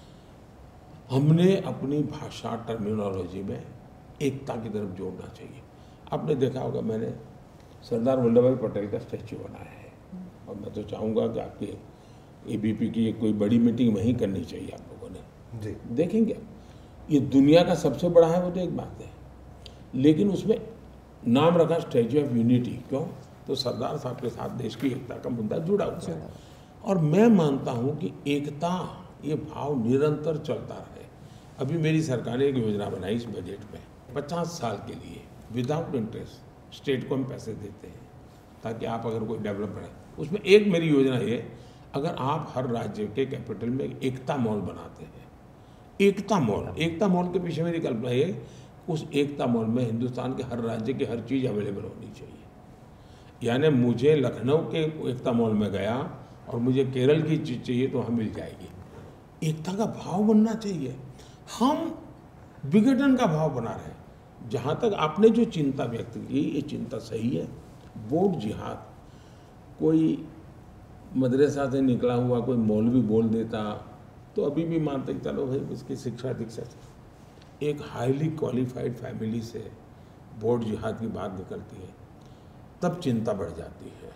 हमने अपनी भाषा टर्मिनोलॉजी में एकता की तरफ जोड़ना चाहिए। आपने देखा होगा मैंने सरदार वल्लभ भाई पटेल का स्टैच्यू बनाया है और मैं तो चाहूँगा कि आपके ABP की कोई बड़ी मीटिंग वहीं करनी चाहिए आप लोगों ने। जी देखेंगे ये दुनिया का सबसे बड़ा है वो तो एक बात है, लेकिन उसमें नाम रखा स्टैच्यू ऑफ यूनिटी। क्यों? तो सरदार साहब के साथ देश की एकता का मुद्दा जुड़ा हुआ है और मैं मानता हूँ कि एकता ये भाव निरंतर चलता रहे। अभी मेरी सरकार ने एक योजना बनाई इस बजट में 50 साल के लिए विदाउट इंटरेस्ट स्टेट को हम पैसे देते हैं ताकि आप अगर कोई डेवलपमेंट है, उसमें एक मेरी योजना ये, अगर आप हर राज्य के कैपिटल में एकता मॉल बनाते हैं, एकता मॉल के पीछे मेरी कल्पना है उस एकता मॉल में हिंदुस्तान के हर राज्य की हर चीज़ अवेलेबल होनी चाहिए। यानी मुझे लखनऊ के एकता मॉल में गया और मुझे केरल की चीज़ चाहिए तो वहाँ मिल जाएगी। एकता का भाव बनना चाहिए। हम विघटन का भाव बना रहे हैं। जहाँ तक आपने जो चिंता व्यक्त की ये चिंता सही है। बोर्ड जिहाद, कोई मदरसा से निकला हुआ कोई मौलवी बोल देता तो अभी भी मानते चलो भाई उसकी शिक्षा दीक्षा से। एक हाईली क्वालिफाइड फैमिली से बोर्ड जिहाद की बात निकलती है तब चिंता बढ़ जाती है,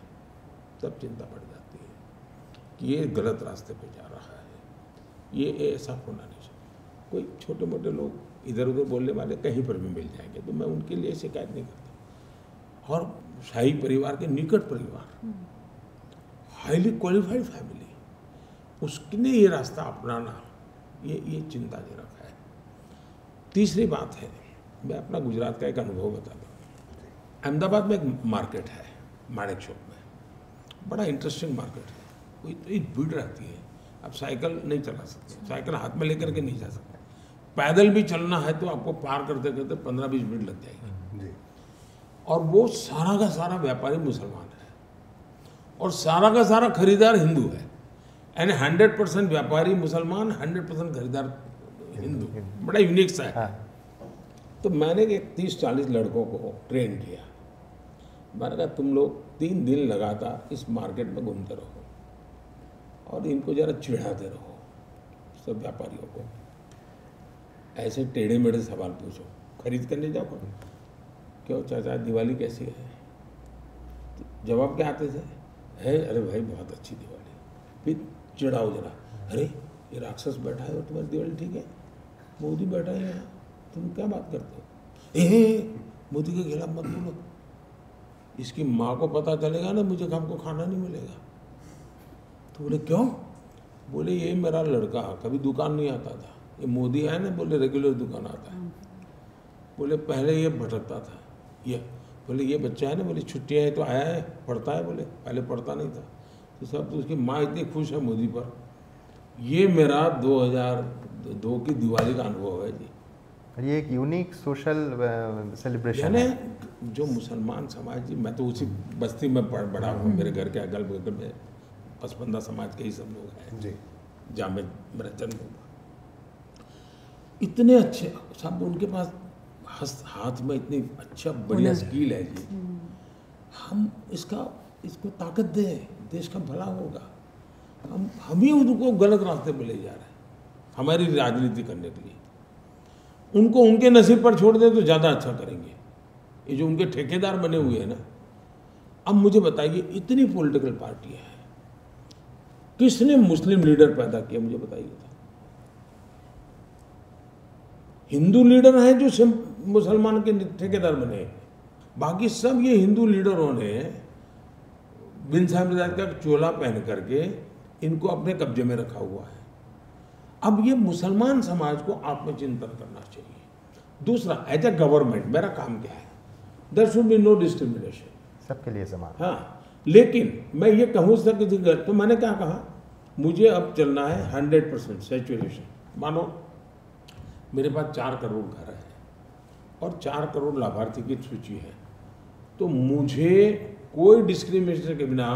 कि ये गलत रास्ते पे जा रहा है। ये ऐसा होना नहीं चाहिए। कोई छोटे मोटे लोग इधर उधर बोलने वाले कहीं पर भी मिल जाएंगे तो मैं उनके लिए शिकायत नहीं करता। और शाही परिवार के निकट परिवार, हाईली क्वालिफाइड फैमिली, उसने ये रास्ता अपनाना ये चिंताजनक है। तीसरी बात है, मैं अपना गुजरात का एक अनुभव बताता हूँ। अहमदाबाद में एक मार्केट है माणिक चौक में, बड़ा इंटरेस्टिंग मार्केट है। कोई इतनी भीड़ रहती है, आप साइकिल नहीं चला सकते, साइकिल हाथ में लेकर के नहीं जा सकते, पैदल भी चलना है तो आपको पार करते करते 15-20 मिनट लग जाएगी। और वो सारा का सारा व्यापारी मुसलमान है और सारा का सारा खरीदार हिंदू है। यानी 100% व्यापारी मुसलमान, 100% खरीदार हिंदू। बड़ा यूनिक सा है। तो मैंने 30-40 लड़कों को ट्रेन किया। मैंने कहा तुम लोग 3 दिन लगातार इस मार्केट में घूमते रहो और इनको जरा चिढ़ाते रहो, सब व्यापारियों को। ऐसे टेढ़े मेढ़े सवाल पूछो, खरीद करने जाओ, क्यों चाचा दिवाली कैसी है? तो जवाब क्या आते थे? है अरे भाई बहुत अच्छी दिवाली। फिर चिढ़ाओ जरा, अरे ये राक्षस बैठा है और तुम्हारी दिवाली ठीक है? मोदी बैठा है यहाँ, तुम क्या बात करते हो? मोदी के खिलाफ मत बोलो, इसकी माँ को पता चलेगा ना मुझे हमको खाना नहीं मिलेगा। तो बोले क्यों? बोले ये मेरा लड़का कभी दुकान नहीं आता था, ये मोदी है ना, बोले रेगुलर दुकान आता है। बोले पहले ये भटकता था, ये बोले ये बच्चा है ना, बोले छुट्टियाँ है तो आया है, पढ़ता है, बोले पहले पढ़ता नहीं था। तो सब तो उसकी माँ इतनी खुश है मोदी पर। ये मेरा 2002 की दिवाली का अनुभव है जी। ये एक यूनिक सोशल सेलिब्रेशन है। जो मुसलमान समाज जी, मैं तो उसी बस्ती में बड़ा हूँ, मेरे घर के अगल बगल में पसपंदा समाज के ही सब लोग हैं जी, जहाँ में मेरा जन्म हुआ। इतने अच्छे सब, उनके पास हाथ में इतनी अच्छा बढ़िया स्किल है जी। हम इसको ताकत दें, देश का भला होगा। हम ही उनको गलत रास्ते पे ले जा रहे हैं हमारी राजनीति करने के लिए। उनको उनके नसीब पर छोड़ दें तो ज़्यादा अच्छा करेंगे। ये जो उनके ठेकेदार बने हुए हैं ना, अब मुझे बताइए इतनी पॉलिटिकल पार्टियां हैं, किसने मुस्लिम लीडर पैदा किया मुझे बताइए। हिंदू लीडर हैं जो मुसलमान के ठेकेदार बने, बाकी सब ये हिंदू लीडरों ने बिन साहब का चोला पहन करके इनको अपने कब्जे में रखा हुआ है। अब ये मुसलमान समाज को आत्मचिंतन करना चाहिए। दूसरा, एज ए गवर्नमेंट मेरा काम क्या है? There should be no discrimination, सबके लिए समान। हाँ, लेकिन मैं ये कहूँ सक तो मैंने क्या कहा, मुझे अब चलना है 100% सैचुरेशन। मानो मेरे पास 4 करोड़ घर है और 4 करोड़ लाभार्थी की सूची है, तो मुझे कोई डिस्क्रिमिनेशन के बिना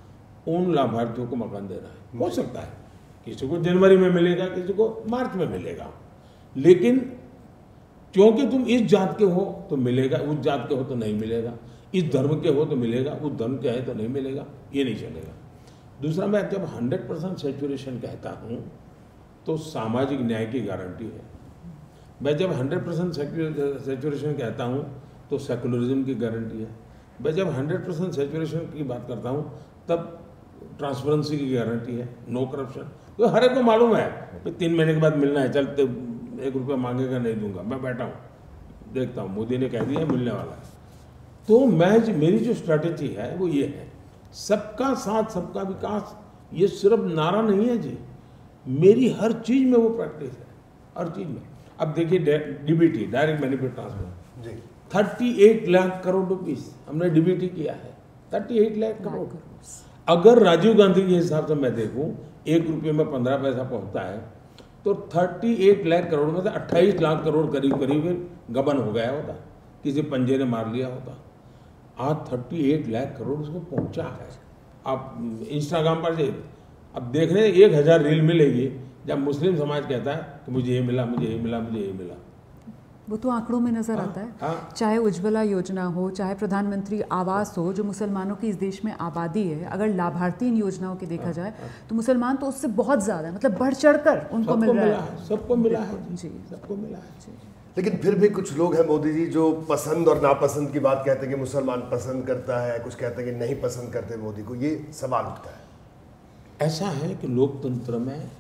उन लाभार्थियों को मकान देना है। हो सकता है किसी को जनवरी में मिलेगा, किसी को मार्च में मिलेगा, लेकिन क्योंकि तुम इस जात के हो तो मिलेगा, उस जात के हो तो नहीं मिलेगा, इस धर्म के हो तो मिलेगा, उस धर्म के है तो नहीं मिलेगा, ये नहीं चलेगा। दूसरा, मैं जब 100% सैचुरेशन कहता हूँ तो सामाजिक न्याय की गारंटी है। मैं जब 100% सैचुरेशन कहता हूँ तो सेकुलरिज्म की गारंटी है। मैं जब 100% सैचुरेशन की बात करता हूँ तब ट्रांसपेरेंसी की गारंटी है, नो करप्शन। तो हर एक को मालूम है कि 3 महीने के बाद मिलना है, चलते 1 रुपया मांगेगा नहीं दूंगा, मैं बैठा हूँ देखता हूँ, मोदी ने कह दिया मिलने वाला है। तो मेरी जो स्ट्रैटेजी है वो ये है, सबका साथ सबका विकास, ये सिर्फ नारा नहीं है जी, मेरी हर चीज में वो प्रैक्टिस है, हर चीज में। अब देखिए डीबीटी, डायरेक्ट बेनिफिट ट्रांसफर जी, 38 लाख करोड़ रुपीस हमने डीबीटी किया है, 38 लाख करोड़। अगर राजीव गांधी के हिसाब से मैं देखूं 1 रुपये में 15 पैसा पहुंचता है, तो 38 लाख करोड़ में से 28 लाख करोड़ करीब गबन हो गया होता, किसी पंजे ने मार लिया होता। आज 38 लाख करोड़ उसको पहुंचा है। आप इंस्टाग्राम पर से अब देख रहे हैं 1000 रील मिलेगी जब मुस्लिम समाज कहता है कि मुझे ये मिला, मुझे ये मिला, मुझे ये मिला। वो तो आंकड़ों में नजर आता है। चाहे उज्ज्वला योजना हो, चाहे प्रधानमंत्री आवास हो, जो मुसलमानों की इस देश में आबादी है, अगर लाभार्थी इन योजनाओं के देखा जाए तो मुसलमान तो उससे बहुत ज्यादा, मतलब बढ़ चढ़कर उनको मिल रहा है। सबको मिला है जी, सबको मिला है। लेकिन फिर भी कुछ लोग हैं मोदी जी जो पसंद और नापसंद की बात कहते हैं कि मुसलमान पसंद करता है, कुछ कहते हैं कि नहीं पसंद करते मोदी को। ये सवाल उठता है। ऐसा है कि लोकतंत्र में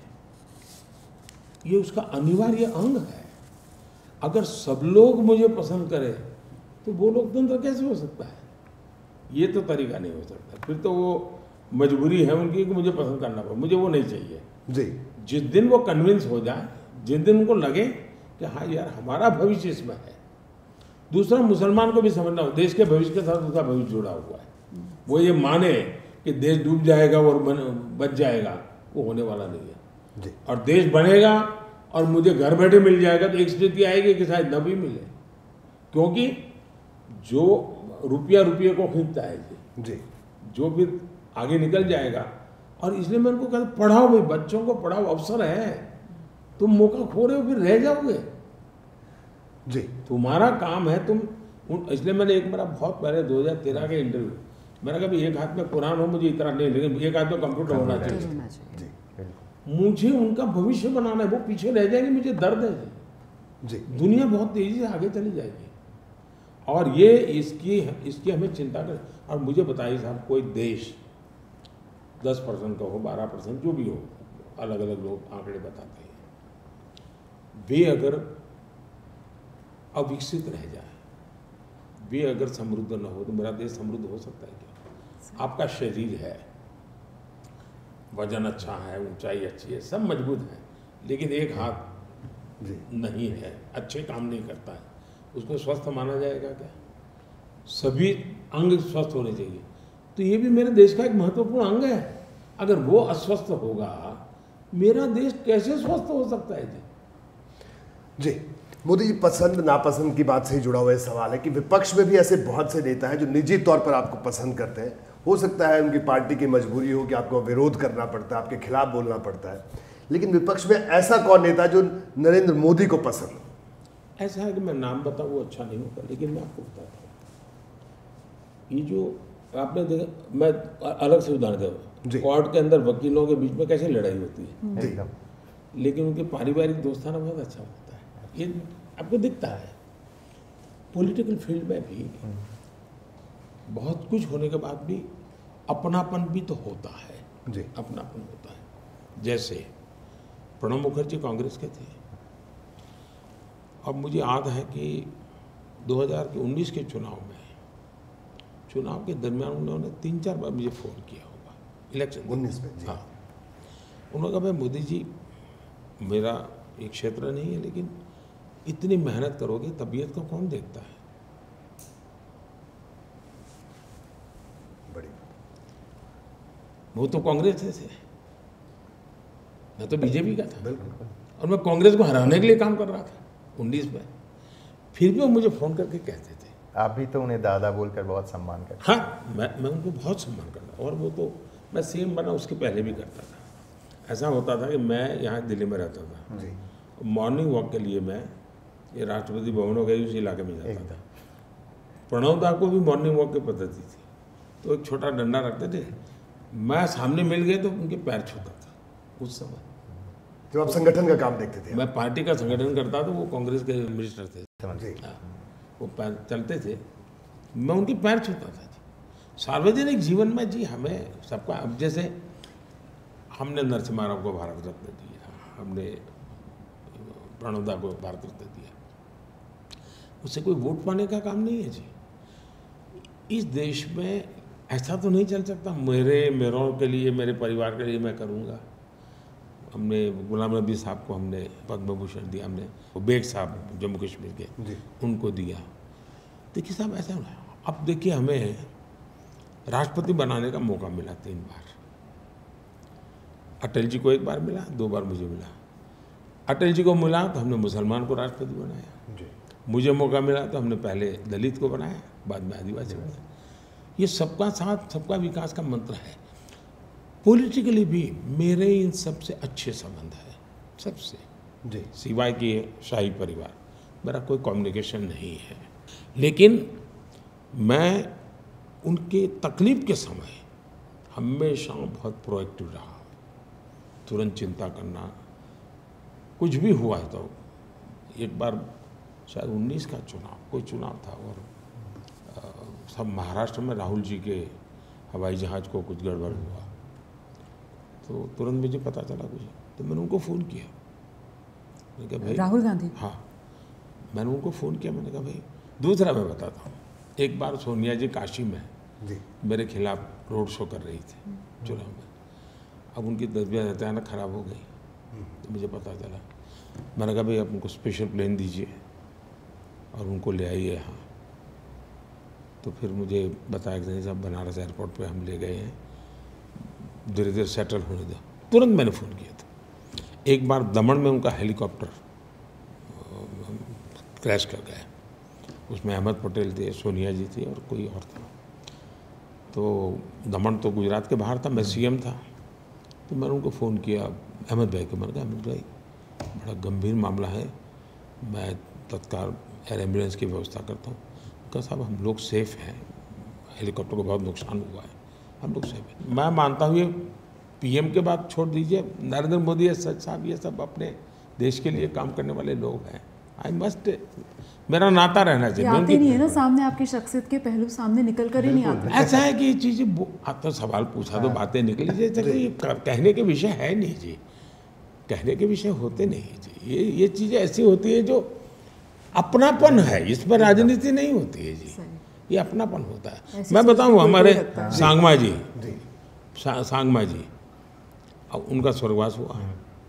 ये उसका अनिवार्य अंग है। अगर सब लोग मुझे पसंद करें तो वो लोकतंत्र कैसे हो सकता है? ये तो तरीका नहीं हो सकता। फिर तो वो मजबूरी है उनकी कि मुझे पसंद करना पड़े, मुझे वो नहीं चाहिए जी। जिस दिन वो कन्विंस हो जाए, जिस दिन उनको लगे कि हाँ यार हमारा भविष्य इसमें है। दूसरा, मुसलमान को भी समझना हो, देश के भविष्य के साथ उसका भविष्य जुड़ा हुआ है। वो ये माने कि देश डूब जाएगा और बच जाएगा, वो होने वाला नहीं है जी। और देश बनेगा और मुझे घर बैठे मिल जाएगा, तो एक स्थिति आएगी कि शायद न भी मिले, क्योंकि जो रुपया रुपये को खींचता है जी, जो फिर आगे निकल जाएगा। और इसलिए मैं उनको कहता पढ़ाओ भाई, बच्चों को पढ़ाओ, अवसर है, तुम मौका खो रहे हो फिर रह जाओगे जी। तुम्हारा काम है तुम। इसलिए मैंने एक मेरा बहुत पहले 2013 के इंटरव्यू, मैंने कहा एक हाथ में कुरान हो मुझे इतना नहीं, लेकिन एक हाथ में कंप्यूटर होना चाहिए। मुझे उनका भविष्य बनाना है, वो पीछे रह जाएंगे, मुझे दर्द है जी। दुनिया बहुत तेजी से आगे चली जाएगी और ये इसकी हमें चिंता करें। और मुझे बताइए साहब, कोई देश 10% का हो, 12%, जो भी हो, अलग अलग लोग आंकड़े बताते हैं, वे अगर अविकसित रह जाए, वे अगर समृद्ध न हो, तो मेरा देश समृद्ध हो सकता है क्या? आपका शरीर है, वजन अच्छा है, ऊंचाई अच्छी है, सब मजबूत है, लेकिन एक हाथ नहीं है, अच्छे काम नहीं करता है, उसको स्वस्थ माना जाएगा क्या? सभी अंग स्वस्थ होने चाहिए। तो ये भी मेरे देश का एक महत्वपूर्ण अंग है। अगर वो अस्वस्थ होगा, मेरा देश कैसे स्वस्थ हो सकता है जी? जी मोदी जी, पसंद नापसंद की बात से ही जुड़ा हुआ सवाल है कि विपक्ष में भी ऐसे बहुत से नेता हैं जो निजी तौर पर आपको पसंद करते हैं। हो सकता है उनकी पार्टी की मजबूरी हो कि आपको विरोध करना पड़ता है, आपके खिलाफ बोलना पड़ता है, लेकिन विपक्ष में ऐसा कौन नेता जो नरेंद्र मोदी को पसंद हो? ऐसा है कि मैं नाम बताऊं वो अच्छा नहीं होगा, लेकिन मैं आपको बताता हूँ। ये जो आपने देखा, मैं अलग से उदाहरण दूँ, कोर्ट के अंदर वकीलों के बीच में कैसे लड़ाई होती है, लेकिन उनके पारिवारिक दोस्ताना बहुत अच्छा होता है, ये आपको दिखता है। पॉलिटिकल फील्ड में भी बहुत कुछ होने के बाद भी अपनापन भी तो होता है जी। अपनापन होता है। जैसे प्रणब मुखर्जी कांग्रेस के थे, अब मुझे याद है कि 2019 के चुनाव के दरमियान उन्होंने 3-4 बार मुझे फ़ोन किया होगा इलेक्शन 19 में। हाँ, उन्होंने कहा भाई मोदी जी, मेरा एक क्षेत्र नहीं है, लेकिन इतनी मेहनत करोगे, तबीयत को कौन देखता है? बड़ी वो तो कांग्रेस से थे, मैं तो बीजेपी का था, बिल्कुल। और मैं कांग्रेस को हराने के लिए काम कर रहा था 19 में। फिर भी वो मुझे फ़ोन करके कहते थे। आप भी तो उन्हें दादा बोलकर बहुत सम्मान करते हाँ, मैं उनको बहुत सम्मान करता, और वो तो मैं सीएम बना उसके पहले भी करता था। ऐसा होता था कि मैं यहाँ दिल्ली में रहता था, जी। मॉर्निंग वॉक के लिए मैं ये राष्ट्रपति भवन हो गई उस इलाके में जाता था। प्रणव दा को भी मॉर्निंग वॉक की पद्धति थी, तो एक छोटा डंडा रखते थे, मैं सामने मिल गए तो उनके पैर छूता था। उस समय जब आप संगठन का काम देखते थे। मैं पार्टी का संगठन करता था, वो कांग्रेस के मिनिस्टर थे, जी। हाँ, वो पैर चलते थे, मैं उनके पैर छूता था जी। सार्वजनिक जीवन में जी हमें सबका, अब जैसे हमने नरसिम्हा राव को भारत रत्न दिया, हमने प्रणव दा को भारत रत्न दिया, उससे कोई वोट पाने का काम नहीं है जी। इस देश में ऐसा तो नहीं चल सकता मेरों के लिए, मेरे परिवार के लिए मैं करूँगा। हमने गुलाम नबी साहब को हमने पद्म भूषण दिया, हमने बेग साहब जम्मू कश्मीर के जी। उनको दिया। देखिए साहब, ऐसा ना, अब देखिए हमें राष्ट्रपति बनाने का मौका मिला 3 बार। अटल जी को 1 बार मिला, 2 बार मुझे मिला। अटल जी को मिला तो हमने मुसलमान को राष्ट्रपति बनाया, जी। मुझे मौका मिला तो हमने पहले दलित को बनाया, बाद में आदिवासी बनाया। ये सबका साथ सबका विकास का मंत्र है। पॉलिटिकली भी मेरे इन सबसे अच्छे संबंध है, सबसे, जी। सिवाय कि शाही परिवार, मेरा कोई कम्युनिकेशन नहीं है। लेकिन मैं उनके तकलीफ के समय हमेशा बहुत प्रोएक्टिव रहा, तुरंत चिंता करना, कुछ भी हुआ है तो। एक बार शायद 19 का कोई चुनाव था, और सब महाराष्ट्र में राहुल जी के हवाई जहाज़ को कुछ गड़बड़ हुआ, तो तुरंत मुझे पता चला कुछ, तो मैंने उनको फ़ोन किया। मैंने कहा भाई, राहुल गांधी? हाँ, मैंने उनको फ़ोन किया, मैंने कहा भाई। दूसरा मैं बताता हूँ, एक बार सोनिया जी काशी में जी। मेरे खिलाफ रोड शो कर रही थी चुनाव में। अब उनकी तबीयत अचानक ख़राब हो गई, तो मुझे पता चला। मैंने कहा भाई आप उनको स्पेशल प्लेन दीजिए और उनको ले आइए यहाँ। तो फिर मुझे बताया कि साहब बनारस एयरपोर्ट पे हम ले गए हैं, धीरे धीरे सेटल होने दो। तुरंत मैंने फ़ोन किया था। एक बार दमन में उनका हेलीकॉप्टर क्रैश कर गया, उसमें अहमद पटेल थे, सोनिया जी थी और कोई और था। तो दमन तो गुजरात के बाहर था, मैं सीएम था, तो मैंने उनको फ़ोन किया अहमद भाई को। मैंने कहा अहमद भाई, बड़ा गंभीर मामला है, मैं तत्काल एयर एम्बुलेंस की व्यवस्था करता हूँ। कहा साहब हम लोग सेफ़ हैं, हेलीकॉप्टर को बहुत नुकसान हुआ है, हम लोग सेफ हैं। मैं मानता हूँ ये पीएम के बाद छोड़ दीजिए, नरेंद्र मोदी साहब ये सब अपने देश के लिए काम करने वाले लोग हैं। आई मस्ट, मेरा नाता रहना चाहिए। आते नहीं है ना सामने, आपकी शख्सियत के पहलू सामने निकल कर ही नहीं आते। ऐसा है कि ये चीज़ें, आप तो सवाल पूछा तो बातें निकली, जैसे ये कहने के विषय है नहीं जी, कहने के विषय होते नहीं जी। ये चीज़ें ऐसी होती है जो अपनापन है, इसमें राजनीति नहीं होती है जी, ये अपनापन होता है। मैं बताऊँ, हमारे सांगमा जी, सांगमा जी, अब उनका स्वर्गवास हुआ,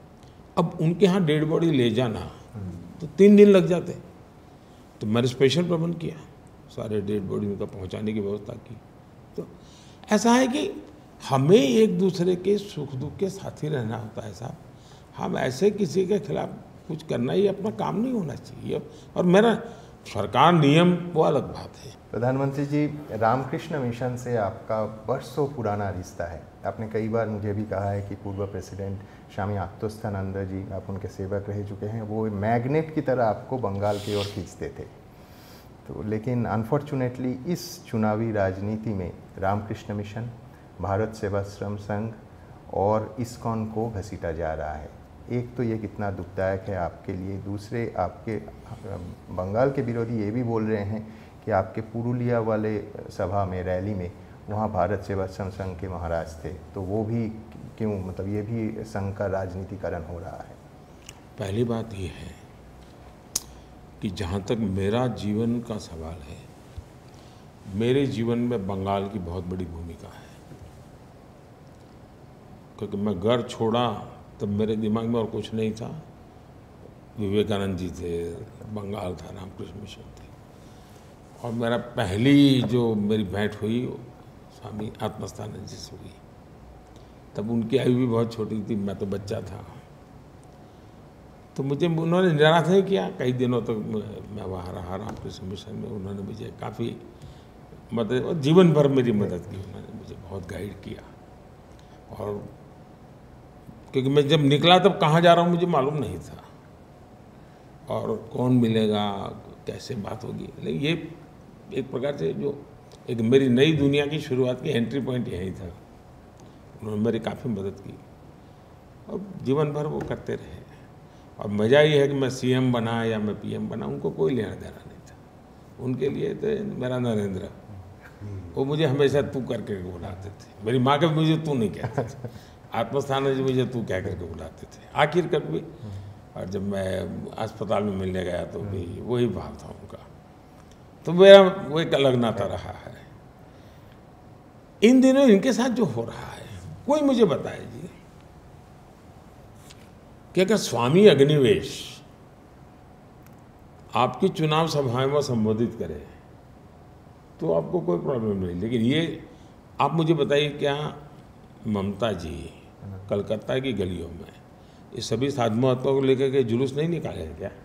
अब उनके यहाँ डेड बॉडी ले जाना तो 3 दिन लग जाते, तो मैंने स्पेशल प्रबंध किया, सारे डेड बॉडी उनका पहुँचाने की व्यवस्था की। तो ऐसा है कि हमें एक दूसरे के सुख दुख के साथी रहना होता है साहब। हम ऐसे किसी के खिलाफ कुछ करना, ये अपना काम नहीं होना चाहिए। और मेरा सरकार नियम वो अलग बात है। प्रधानमंत्री जी, रामकृष्ण मिशन से आपका बरसों पुराना रिश्ता है। आपने कई बार मुझे भी कहा है कि पूर्व प्रेसिडेंट स्वामी आत्तोस्थानंद जी, आप उनके सेवक रह चुके हैं, वो मैग्नेट की तरह आपको बंगाल की ओर खींचते थे। तो लेकिन अनफॉर्चुनेटली इस चुनावी राजनीति में रामकृष्ण मिशन, भारत सेवाश्रम संघ और इस्कॉन को घसीटा जा रहा है। एक तो ये कितना दुखदायक है आपके लिए, दूसरे आपके बंगाल के विरोधी ये भी बोल रहे हैं कि आपके पुरुलिया वाले सभा में, रैली में, वहाँ भारत सेवाश्रम संघ के महाराज थे, तो वो भी क्यों, मतलब ये भी संघ का राजनीतिकरण हो रहा है। पहली बात ये है कि जहाँ तक मेरा जीवन का सवाल है, मेरे जीवन में बंगाल की बहुत बड़ी भूमिका है। क्योंकि मैं घर छोड़ा तब मेरे दिमाग में और कुछ नहीं था। विवेकानंद जी थे, बंगाल था, रामकृष्ण मिशन थे, और मेरा पहली जो मेरी भेंट हुई स्वामी आत्मस्थानंद जी से हुई। तब उनकी आयु भी बहुत छोटी थी, मैं तो बच्चा था। तो मुझे उन्होंने निराश नहीं किया, कई दिनों तक मैं वहाँ रहा रामकृष्ण मिशन में। उन्होंने मुझे काफ़ी मदद और जीवन भर मेरी मदद की। उन्होंने मुझे बहुत गाइड किया। और क्योंकि मैं जब निकला तब कहाँ जा रहा हूँ मुझे मालूम नहीं था, और कौन मिलेगा, कैसे बात होगी। लेकिन ये एक प्रकार से जो एक मेरी नई दुनिया की शुरुआत की एंट्री पॉइंट यही था। उन्होंने मेरी काफ़ी मदद की और जीवन भर वो करते रहे। और मज़ा ये है कि मैं सीएम बना या मैं पीएम बना, उनको कोई लेना देना नहीं था। उनके लिए तो मेरा नरेंद्र, वो मुझे हमेशा तू करके बुलाते थे। मेरी माँ के मुझे तू नहीं कहते थे, आत्मस्थानंद जी मुझे तू कह करके बुलाते थे आखिर कर भी। और जब मैं अस्पताल में मिलने गया तो भी वही भाव था उनका। तो मेरा वो एक अलग नाता रहा है। इन दिनों इनके साथ जो हो रहा है, कोई मुझे बताए जी कि अगर स्वामी अग्निवेश आपकी चुनाव सभाएं में संबोधित करे तो आपको कोई प्रॉब्लम नहीं। लेकिन ये आप मुझे बताइए, क्या ममता जी कलकत्ता की गलियों में ये सभी साधु महात्मा को लेकर के जुलूस नहीं निकाले हैं क्या?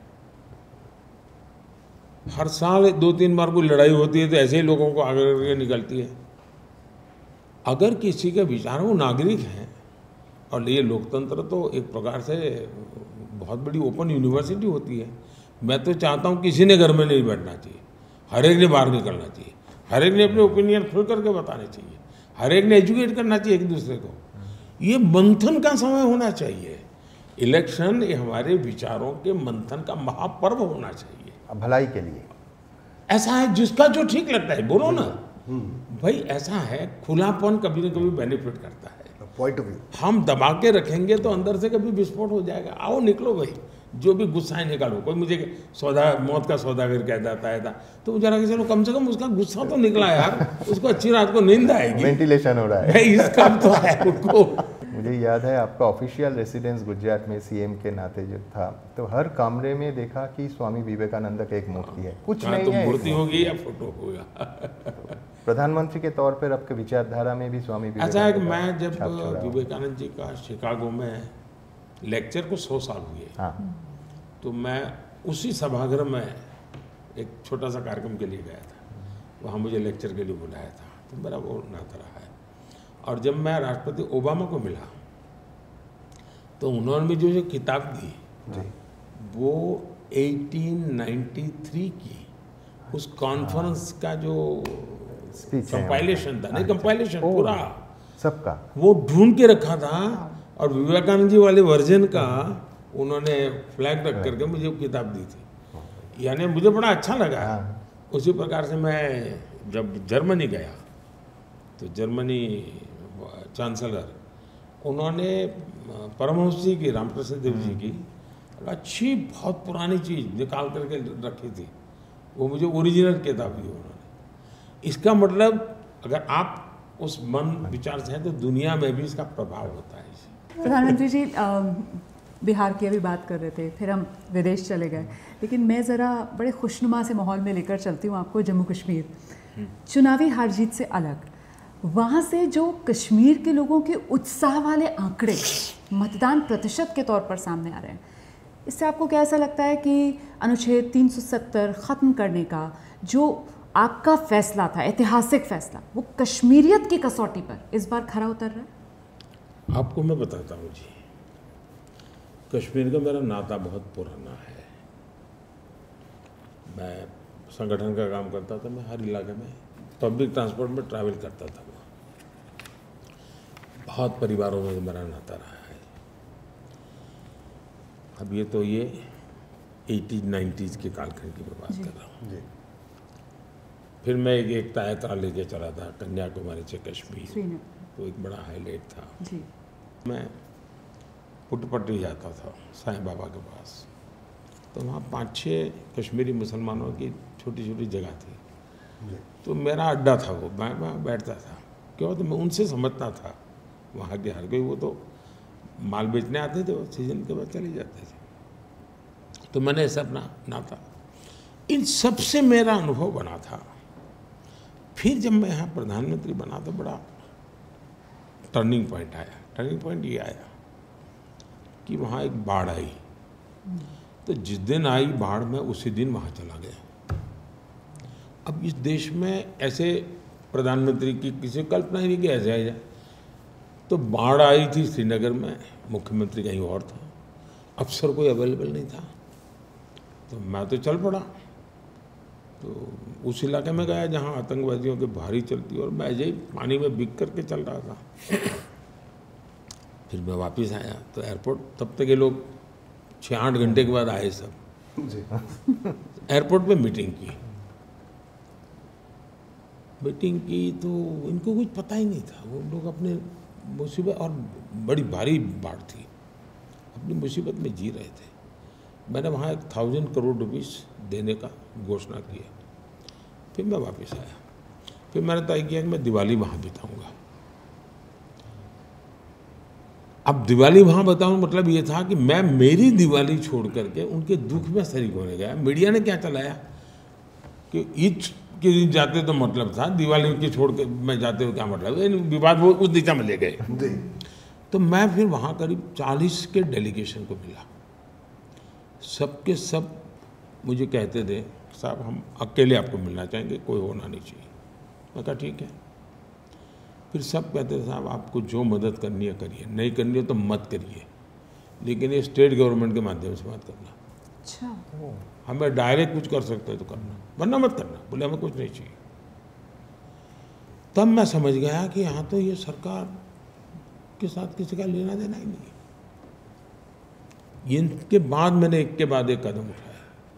हर साल 2-3 बार कोई लड़ाई होती है तो ऐसे ही लोगों को आगे करके निकलती है। अगर किसी के विचार वो नागरिक हैं, और ये लोकतंत्र तो एक प्रकार से बहुत बड़ी ओपन यूनिवर्सिटी होती है। मैं तो चाहता हूँ किसी ने घर में नहीं बैठना चाहिए, हर एक ने बाहर निकलना चाहिए, हर एक ने अपने ओपिनियन खुल करके बताने चाहिए, हर एक ने एजुकेट करना चाहिए एक दूसरे को। ये मंथन का समय होना चाहिए। इलेक्शन ये हमारे विचारों के मंथन का महापर्व होना चाहिए, भलाई के लिए। ऐसा है जिसका जो ठीक लगता है बोलो ना भाई। ऐसा है, खुलापन कभी न कभी बेनिफिट करता है। पॉइंट ऑफ व्यू हम दबा के रखेंगे तो अंदर से कभी विस्फोट हो जाएगा। आओ निकलो भाई, जो भी गुस्सा है निकालो। कोई मुझे मौत का सौदागर कह देता है तो मुझे लगा कि चलो कम से कम उसका गुस्सा तो निकला यार, उसको अच्छी रात को नींद आएगी। वेंटिलेशन हो रहा है इस काम तो है उनको। मुझे याद है आपका ऑफिशियल रेसिडेंस गुजरात में सीएम के नाते जो था, तो हर कमरे में देखा कि स्वामी विवेकानंद का एक मूर्ति है। कुछ नहीं है, मूर्ति होगी या फोटो होगा। प्रधानमंत्री के तौर पर आपके विचारधारा में भी स्वामी विवेकानंद। ऐसा है कि मैं जब विवेकानंद जी का शिकागो में लेक्चर को 100 साल हुए, हाँ, तो मैं उसी सभागृह में एक छोटा सा कार्यक्रम के लिए गया था। वहाँ मुझे लेक्चर के लिए बुलाया था, तो मेरा वो नाता रहा है। और जब मैं राष्ट्रपति ओबामा को मिला तो उन्होंने मुझे जो किताब दी वो 1893 की उस कॉन्फ्रेंस का जो कंपाइलेशन था, नहीं कंपाइलेशन पूरा सबका वो ढूंढ के रखा था। और विवेकानंद जी वाले वर्जन का उन्होंने फ्लैग रख करके मुझे वो किताब दी थी। यानी मुझे बड़ा अच्छा लगा। उसी प्रकार से मैं जब जर्मनी गया तो जर्मनी चांसलर उन्होंने परमहंस जी की, रामकृष्ण देव जी की अच्छी बहुत पुरानी चीज़ निकाल करके रखी थी। वो मुझे ओरिजिनल किताब दी उन्होंने। इसका मतलब अगर आप उस मन विचार से हैं तो दुनिया में भी इसका प्रभाव होता है। प्रधानमंत्री जी बिहार की अभी बात कर रहे थे, फिर हम विदेश चले गए, लेकिन मैं ज़रा बड़े खुशनुमा से माहौल में लेकर चलती हूँ आपको जम्मू कश्मीर। चुनावी हार जीत से अलग वहाँ से जो कश्मीर के लोगों के उत्साह वाले आंकड़े मतदान प्रतिशत के तौर पर सामने आ रहे हैं, इससे आपको क्या ऐसा लगता है कि अनुच्छेद 370 ख़त्म करने का जो आपका फैसला था, ऐतिहासिक फैसला, वो कश्मीरियत की कसौटी पर इस बार खरा उतर रहा है? आपको मैं बताता हूँ जी, कश्मीर का मेरा नाता बहुत पुराना है। मैं संगठन का काम करता था, मैं हर इलाके में पब्लिक ट्रांसपोर्ट में ट्रैवल करता था। बहुत परिवारों में मेरा नाता रहा है। अब ये तो ये 80-90s के कालखंड की मैं बात कर रहा हूँ। फिर मैं एक एकता यात्रा लेके चला था कन्याकुमारी से कश्मीर, तो एक बड़ा हाईलाइट था जी। मैं पुट्टपट्टी जाता था साईं बाबा के पास, तो वहाँ 5-6 कश्मीरी मुसलमानों की छोटी छोटी जगह थी। तो मेरा अड्डा था वो, मैं वहाँ बैठता था। क्यों? तो मैं उनसे समझता था वहाँ के हर कोई, वो तो माल बेचने आते थे, वो सीजन के बाद चले जाते थे। तो मैंने ऐसा अपना नाता, इन सब से मेरा अनुभव बना था। फिर जब मैं यहाँ प्रधानमंत्री बना तो बड़ा टर्निंग पॉइंट आया। टर्निंग पॉइंट ये आया कि वहाँ एक बाढ़ आई। तो जिस दिन आई बाढ़ में उसी दिन वहाँ चला गया। अब इस देश में ऐसे प्रधानमंत्री की किसी कल्पना ही नहीं कि ऐसे आया। तो बाढ़ आई थी श्रीनगर में, मुख्यमंत्री कहीं और था, अफसर कोई अवेलेबल नहीं था। तो मैं तो चल पड़ा, तो उस इलाके में गया जहाँ आतंकवादियों की भारी चलती, और मैं ऐसे ही पानी में बिक करके चल रहा था। फिर मैं वापस आया तो एयरपोर्ट, तब तक ये लोग 6-8 घंटे के बाद आए सब। एयरपोर्ट पे मीटिंग की तो इनको कुछ पता ही नहीं था। वो लोग अपने मुसीबत, और बड़ी भारी बाढ़ थी, अपनी मुसीबत में जी रहे थे। मैंने वहाँ 1000 करोड़ रुपीस देने का घोषणा किया। फिर मैं वापस आया। फिर मैंने तय किया कि मैं दिवाली वहाँ बिताऊंगा। अब दिवाली वहाँ बताऊँ मतलब ये था कि मैं मेरी दिवाली छोड़ करके उनके दुख में शरीक होने गया। मीडिया ने क्या चलाया कि ईद के दिन जाते तो मतलब था, दिवाली की छोड़ के मैं जाते हो क्या मतलब, विवाद वो उस दिशा में ले गए। तो मैं फिर वहाँ करीब 40 के डेलीगेशन को मिला। सबके सब मुझे कहते थे, साहब हम अकेले आपको मिलना चाहेंगे, कोई होना नहीं चाहिए। मैं कहा ठीक है। फिर सब कहते थे साहब आपको जो मदद करनी है करिए, नहीं करनी है तो मत करिए, लेकिन ये स्टेट गवर्नमेंट के माध्यम से मत करना। अच्छा, हमें डायरेक्ट कुछ कर सकते हो तो करना, वरना मत करना। बोले हमें कुछ नहीं चाहिए। तब मैं समझ गया कि यहाँ तो ये सरकार के साथ किसी का लेना देना ही नहीं है। इनके बाद मैंने एक के बाद एक कदम उठाया।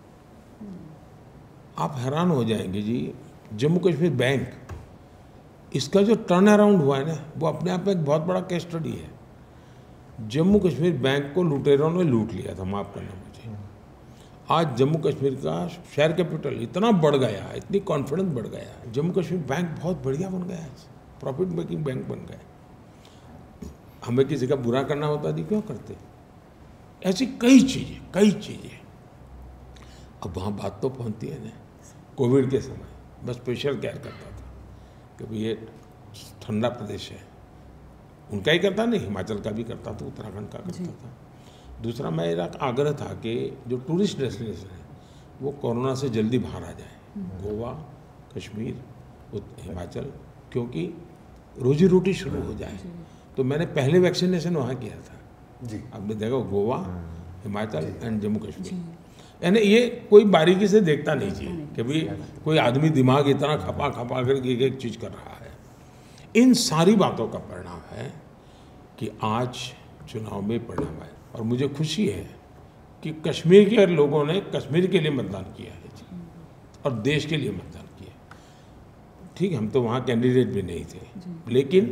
आप हैरान हो जाएंगे जी, जम्मू कश्मीर बैंक, इसका जो टर्न अराउंड हुआ है ना, वो अपने आप में एक बहुत बड़ा केस स्टडी है। जम्मू कश्मीर बैंक को लुटेरों ने लूट लिया था, माफ़ करना मुझे। आज जम्मू कश्मीर का शेयर कैपिटल इतना बढ़ गया, इतनी कॉन्फिडेंस बढ़ गया, जम्मू कश्मीर बैंक बहुत बढ़िया बन गया, प्रॉफिट मेकिंग बैंक बन गया। हमें किसी का बुरा करना होता थी, क्यों करते? ऐसी कई चीज़ें। अब वहाँ बात तो पहुँचती है ना। कोविड के समय मैं स्पेशल केयर करता था कि भाई ये ठंडा प्रदेश है, उनका ही करता नहीं, हिमाचल का भी करता था, उत्तराखंड का करता था। दूसरा मेरा आग्रह था कि जो टूरिस्ट डेस्टिनेशन है वो कोरोना से जल्दी बाहर आ जाए, गोवा, कश्मीर, हिमाचल, क्योंकि रोजी रोटी शुरू हो जाए। तो मैंने पहले वैक्सीनेशन वहाँ किया था जी। आपने देखा, गोवा, हिमाचल एंड जम्मू कश्मीर। यानी ये कोई बारीकी से देखता नहीं चाहिए कि भाई कोई आदमी दिमाग इतना खपा करके एक चीज़ कर रहा है। इन सारी बातों का परिणाम है कि आज चुनाव में परिणाम आया, और मुझे खुशी है कि कश्मीर के लोगों ने कश्मीर के लिए मतदान किया है और देश के लिए मतदान किया। ठीक है, हम तो वहाँ कैंडिडेट भी नहीं थे, लेकिन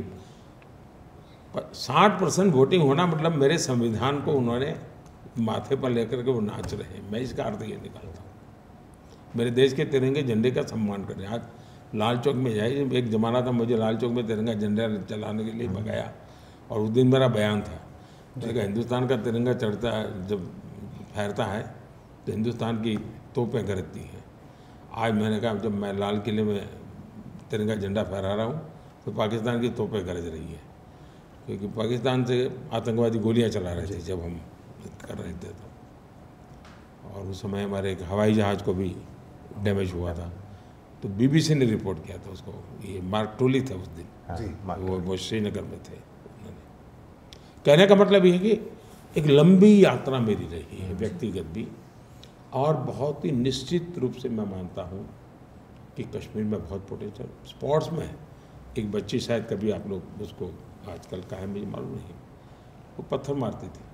60% वोटिंग होना मतलब मेरे संविधान को उन्होंने माथे पर लेकर के वो नाच रहे हैं। मैं इसका अर्थ ये निकालता हूँ, मेरे देश के तिरंगे झंडे का सम्मान करें। आज लाल चौक में जाइए, एक ज़माना था मुझे लाल चौक में तिरंगा झंडा चलाने के लिए भगाया, और उस दिन मेरा बयान था, देखा हिंदुस्तान का तिरंगा चढ़ता है, जब फहरता है तो हिंदुस्तान की तोपें गरजती हैं। आज मैंने कहा जब मैं लाल किले में तिरंगा झंडा फहरा रहा हूँ तो पाकिस्तान की तोपें गरज रही है, क्योंकि पाकिस्तान से आतंकवादी गोलियां चला रहे थे जब हम कर रहे थे। तो और उस समय हमारे एक हवाई जहाज़ को भी डैमेज हुआ था, तो बीबीसी ने रिपोर्ट किया था उसको। ये मार्क टोली थे उस दिन, वो श्रीनगर में थे। कहने का मतलब ये है कि एक लंबी यात्रा मेरी रही है, व्यक्तिगत भी, और बहुत ही निश्चित रूप से मैं मानता हूँ कि कश्मीर में बहुत पोटेंशियल स्पोर्ट्स में है। एक बच्ची, शायद कभी आप लोग उसको आजकल का है मुझे मालूम नहीं, वो पत्थर मारती थी।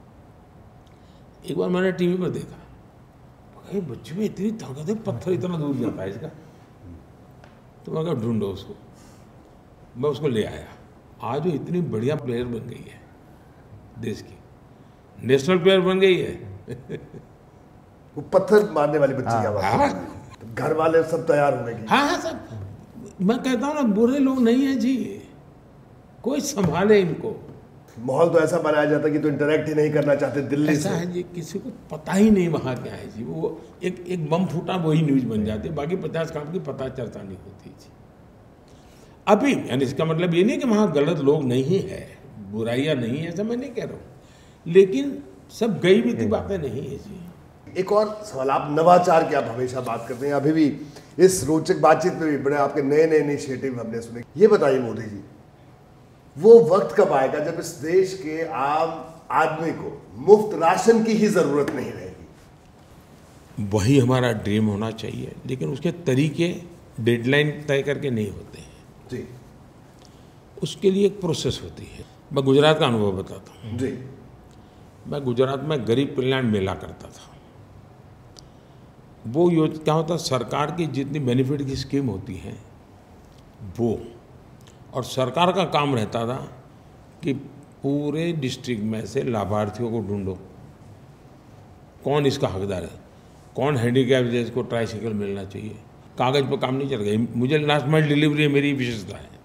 एक बार मैंने टीवी पर देखा, अरे बच्चे में इतनी ताकत है, पत्थर इतना दूर जाता है इसका। तो मैं कहा ढूंढो उसको, मैं उसको ले आया। आज वो इतनी बढ़िया प्लेयर बन गई है, देश की नेशनल प्लेयर बन गई है। वो पत्थर मारने वाली बच्ची की आवाज। हाँ घर वाले सब तैयार हुए कि हाँ सब, मैं कहता हूँ ना बुरे लोग नहीं है जी, कोई संभाले इनको। माहौल तो ऐसा बनाया जाता कि तो इंटरेक्ट ही नहीं करना चाहते दिल्ली ऐसा से। है जी, किसी को पता ही नहीं वहाँ क्या है जी, वो एक बम फूटा वही न्यूज बन जाती है, बाकी 50 काम की पता चर्चा नहीं होती जी। अभी यानी इसका मतलब ये नहीं कि वहाँ गलत लोग नहीं है, बुराइयाँ नहीं है, ऐसा मैं नहीं कह रहा हूँ, लेकिन सब गई बीती बातें नहीं है जी। एक और सवाल, आप नवाचार की आप हमेशा बात करते हैं, अभी भी इस रोचक बातचीत में भी बड़े आपके नए नए इनिशिएटिव हमने सुने। ये बताइए मोदी जी, वो वक्त कब आएगा जब इस देश के आम आदमी को मुफ्त राशन की ही जरूरत नहीं रहेगी? वही हमारा ड्रीम होना चाहिए, लेकिन उसके तरीके डेडलाइन तय करके नहीं होते हैं जी उसके लिए एक प्रोसेस होती है। मैं गुजरात का अनुभव बताता हूँ। जी मैं गुजरात में गरीब कल्याण मेला करता था। वो क्या होता, सरकार की जितनी बेनिफिट की स्कीम होती हैं वो, और सरकार का काम रहता था कि पूरे डिस्ट्रिक्ट में से लाभार्थियों को ढूंढो, कौन इसका हकदार है, कौन हैंडीकैप जिसको ट्राईसाइकिल मिलना चाहिए। कागज़ पर काम नहीं चल गया, मुझे लास्ट माइल डिलीवरी मेरी विशेषता है,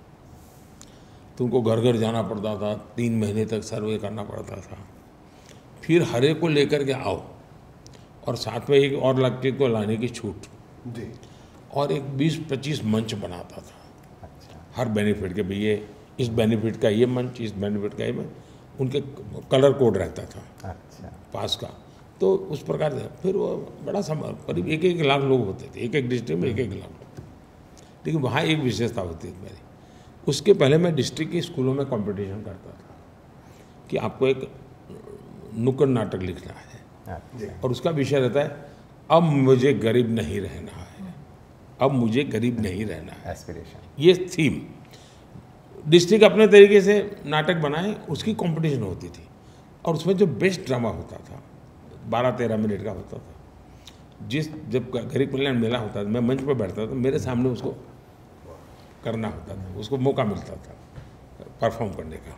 तो उनको घर घर जाना पड़ता था, 3 महीने तक सर्वे करना पड़ता था, फिर हर एक को लेकर के आओ, और साथ में एक और व्यक्ति को लाने की छूट जी और एक 20-25 मंच बनाता था हर बेनिफिट के, भैया इस बेनिफिट का ये मंच, इस बेनिफिट का ये मंच, उनके कलर कोड रहता था अच्छा, पास का, तो उस प्रकार से फिर वो बड़ा करीब 1-1 लाख लोग होते थे, एक डिस्ट्रिक्ट में 1-1 लाख लोग थे। लेकिन वहाँ एक विशेषता होती थी मेरी, उसके पहले मैं डिस्ट्रिक्ट के स्कूलों में कंपटीशन करता था कि आपको एक नुक्कड़ नाटक लिखना है, अच्छा, और उसका विषय रहता है अब मुझे गरीब नहीं रहना है, अब मुझे गरीब नहीं रहना है, एस्पिरेशन। ये थीम। डिस्ट्रिक्ट अपने तरीके से नाटक बनाए, उसकी कंपटीशन होती थी, और उसमें जो बेस्ट ड्रामा होता था 12-13 मिनट का होता था, जब गरीब कल्याण मेला होता था, मैं मंच पर बैठता था, मेरे सामने उसको करना होता था, उसको मौका मिलता था परफॉर्म करने का,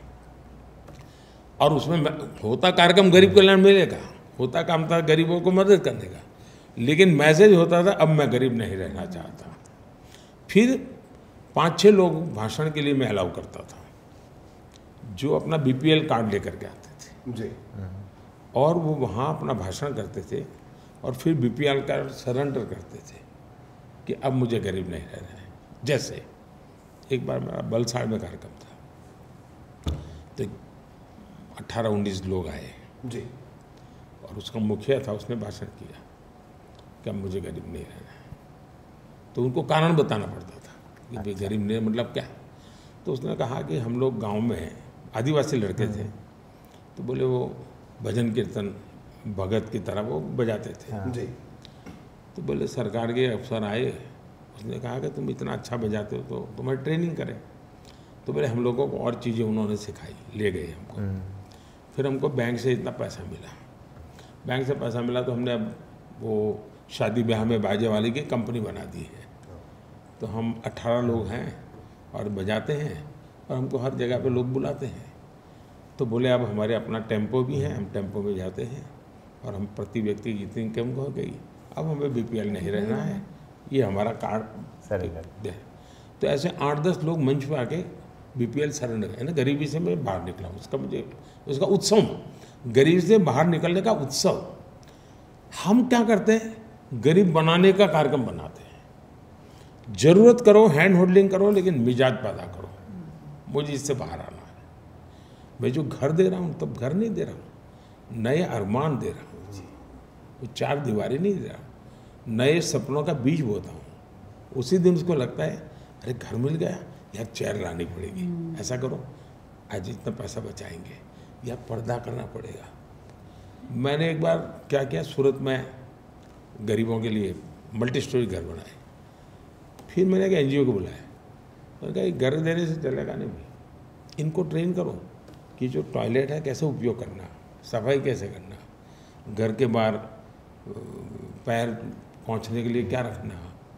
और उसमें होता कार्यक्रम गरीब कल्याण मेले का, होता काम था गरीबों को मदद करने का, लेकिन मैसेज होता था अब मैं गरीब नहीं रहना चाहता। फिर 5-6 लोग भाषण के लिए मैं अलाउ करता था, जो अपना BPL कार्ड लेकर के आते थे, जी और वो वहाँ अपना भाषण करते थे, और फिर BPL कार्ड सरेंडर करते थे कि अब मुझे गरीब नहीं रहना है। जैसे एक बार मेरा बलसाड़ में कार्यक्रम था, तो 18-19 लोग आए, जी और उसका मुखिया था, उसने भाषण किया कि अब मुझे गरीब नहीं रहना है, तो उनको कारण बताना पड़ता था कि भाई गरीब नहीं मतलब क्या। तो उसने कहा कि हम लोग गांव में आदिवासी लड़के थे, तो बोले वो भजन कीर्तन भगत की तरह वो बजाते थे। जी तो बोले सरकार के अफसर आए, उसने कहा कि तुम इतना अच्छा बजाते हो तो तुम्हारी ट्रेनिंग करें। तो बोले हम लोगों को और चीज़ें उन्होंने सिखाई, ले गए हमको। फिर हमको बैंक से इतना पैसा मिला, बैंक से पैसा मिला तो हमने अब वो शादी ब्याह में बाजे वाले की कंपनी बना दी है। तो हम 18 लोग हैं और बजाते हैं, और हमको हर जगह पे लोग बुलाते हैं। तो बोले अब हमारे अपना टेम्पो भी है, हम टेम्पो में जाते हैं, और हम प्रति व्यक्ति की इतनी इनकम हो गई, अब हमें BPL नहीं रहना है, ये हमारा कार्ड सरेंडर दे। तो ऐसे 8-10 लोग मंच पे आके BPL सरेंडर है ना, गरीबी से मैं बाहर निकला, उसका मुझे उसका उत्सव, गरीबी से बाहर निकलने का उत्सव। हम क्या करते हैं, गरीब बनाने का कार्यक्रम बनाते हैं। जरूरत करो, हैंड होल्डिंग करो, लेकिन मिजाज पैदा करो, मुझे इससे बाहर आना है। मैं जो घर दे रहा हूँ तब घर नहीं दे रहा हूँ, नए अरमान दे रहा हूँ जी, वो 4 दीवारें नहीं दे रहा हूँ, नए सपनों का बीज बोता हूँ। उसी दिन उसको लगता है अरे घर मिल गया, यार चेयर लानी पड़ेगी, ऐसा करो आज इतना पैसा बचाएंगे, या पर्दा करना पड़ेगा। मैंने एक बार क्या किया, सूरत में गरीबों के लिए मल्टी स्टोरी घर बनाए। फिर मैंने एक NGO को बुलाया, मैंने कहा घर देने से चलेगा नहीं भाई, इनको ट्रेन करो कि जो टॉयलेट है कैसे उपयोग करना, सफाई कैसे करना, घर के बाहर पैर पहुंचने के लिए क्या रखना,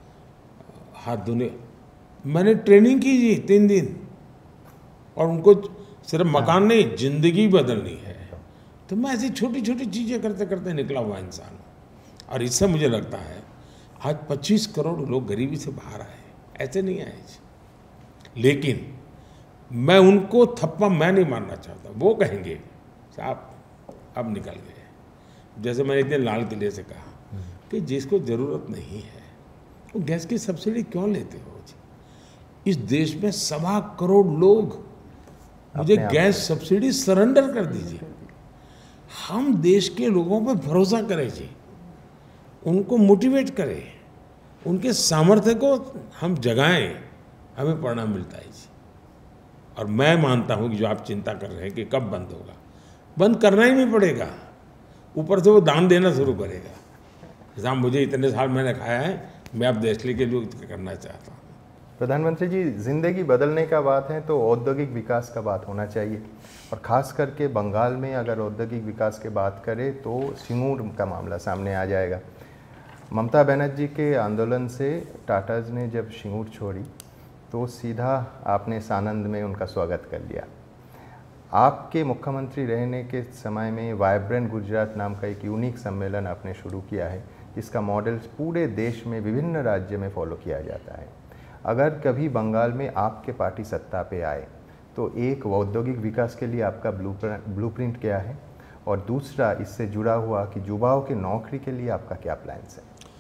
हाथ धोने। मैंने ट्रेनिंग की जी 3 दिन, और उनको सिर्फ मकान नहीं, जिंदगी बदलनी है। तो मैं ऐसी छोटी छोटी चीज़ें करते करते निकला हुआ इंसान हूँ। और इससे मुझे लगता है आज 25 करोड़ लोग गरीबी से बाहर आए, ऐसे नहीं आए जी। लेकिन मैं उनको थप्पा मैं नहीं मारना चाहता। वो कहेंगे साहब अब निकल गए। जैसे मैंने एक दिन लाल किले से कहा कि जिसको ज़रूरत नहीं है वो गैस की सब्सिडी क्यों लेते हो जी। इस देश में 1.25 करोड़ लोग, मुझे गैस सब्सिडी सरेंडर कर दीजिए। हम देश के लोगों पर भरोसा करें जी, उनको मोटिवेट करें, उनके सामर्थ्य को हम जगाएं, हमें परिणाम मिलता है जी। और मैं मानता हूं कि जो आप चिंता कर रहे हैं कि कब बंद होगा, बंद करना ही नहीं पड़ेगा, ऊपर से वो दान देना शुरू करेगा। साहब मुझे इतने साल मैंने खाया है, मैं अब देश के लिए करना चाहता हूँ। प्रधानमंत्री जी, जिंदगी बदलने का बात है तो औद्योगिक विकास का बात होना चाहिए, और ख़ास करके बंगाल में अगर औद्योगिक विकास की बात करें तो सिंगूर का मामला सामने आ जाएगा। ममता बनर्जी के आंदोलन से टाटाज ने जब सिंगूर छोड़ी तो सीधा आपने सानंद में उनका स्वागत कर लिया। आपके मुख्यमंत्री रहने के समय में वाइब्रेंट गुजरात नाम का एक यूनिक सम्मेलन आपने शुरू किया है, जिसका मॉडल पूरे देश में विभिन्न राज्य में फॉलो किया जाता है। अगर कभी बंगाल में आपके पार्टी सत्ता पे आए तो एक औद्योगिक विकास के लिए आपका ब्लूप्रिंट क्या है, और दूसरा इससे जुड़ा हुआ कि युवाओं के नौकरी के लिए आपका क्या प्लान्स है?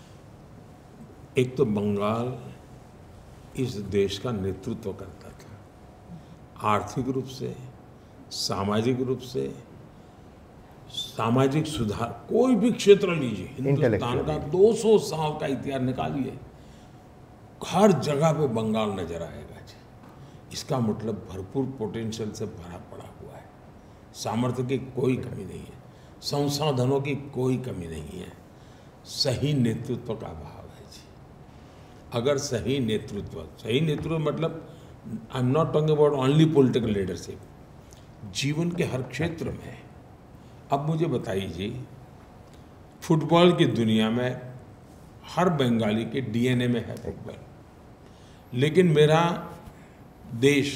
एक तो बंगाल इस देश का नेतृत्व करता था, आर्थिक रूप से, सामाजिक रूप से, सामाजिक सुधार, कोई भी क्षेत्र लीजिए, हिंदुस्तान का 200 साल का इतिहास निकालिए, हर जगह पे बंगाल नजर आएगा जी। इसका मतलब भरपूर पोटेंशियल से भरा पड़ा हुआ है, सामर्थ्य की कोई कमी नहीं है, संसाधनों की कोई कमी नहीं है, सही नेतृत्व का अभाव है जी। अगर सही नेतृत्व मतलब I am not talking about only political leadership, जीवन के हर क्षेत्र में। अब मुझे बताइए जी, फुटबॉल की दुनिया में हर बंगाली के डीएनए में है फुटबॉल, लेकिन मेरा देश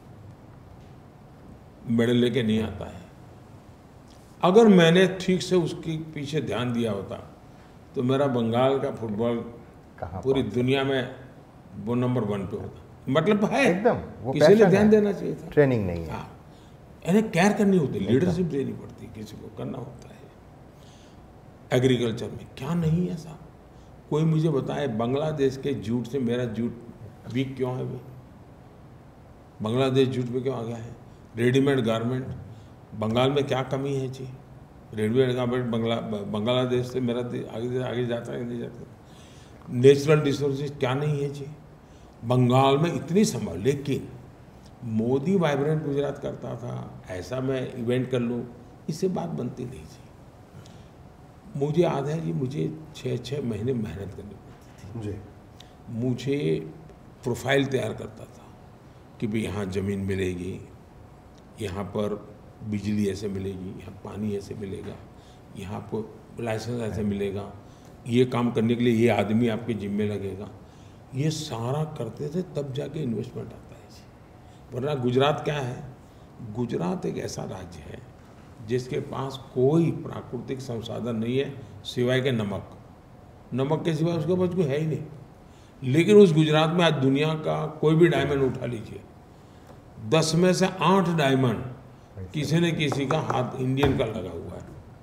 मेडल लेके नहीं आता है। अगर मैंने ठीक से उसके पीछे ध्यान दिया होता तो मेरा बंगाल का फुटबॉल पूरी दुनिया में वो नंबर 1 पे होता। मतलब है एकदम, वो किसी ने ध्यान देना चाहिए था। ट्रेनिंग नहीं है, इन्हें केयर करनी होती, लीडरशिप देनी पड़ती, किसी को करना होता है। एग्रीकल्चर में क्या नहीं है साहब, कोई मुझे बताए बांग्लादेश के जूट से मेरा जूट वीक क्यों है? भी बांग्लादेश जूट में क्यों आ गया है? रेडीमेड गारमेंट बंगाल में क्या कमी है जी? रेडीमेड गारमेंट बांग्लादेश से मेरा आगे जाता है, नहीं जाता। नेचुरल रिसोर्सेज क्या नहीं है जी? बंगाल में इतनी संभव, लेकिन मोदी वाइब्रेंट गुजरात करता था, ऐसा मैं इवेंट कर लूँ, इससे बात बनती नहीं जी। मुझे याद है जी, मुझे 6 महीने मेहनत करनी पड़ती थी जी। मुझे प्रोफाइल तैयार करता था कि भाई यहाँ ज़मीन मिलेगी, यहाँ पर बिजली ऐसे मिलेगी, यहाँ पानी ऐसे मिलेगा, यहाँ आपको लाइसेंस ऐसे मिलेगा, ये काम करने के लिए ये आदमी आपके जिम्मे लगेगा। ये सारा करते थे तब जाके इन्वेस्टमेंट आता है जी। वरना गुजरात क्या है? गुजरात एक ऐसा राज्य है जिसके पास कोई प्राकृतिक संसाधन नहीं है सिवाय के नमक के सिवाय उसके पास कोई है ही नहीं। लेकिन उस गुजरात में आज दुनिया का कोई भी डायमंड उठा लीजिए, 10 में से 8 डायमंड किसी न किसी का हाथ इंडियन का लगा हुआ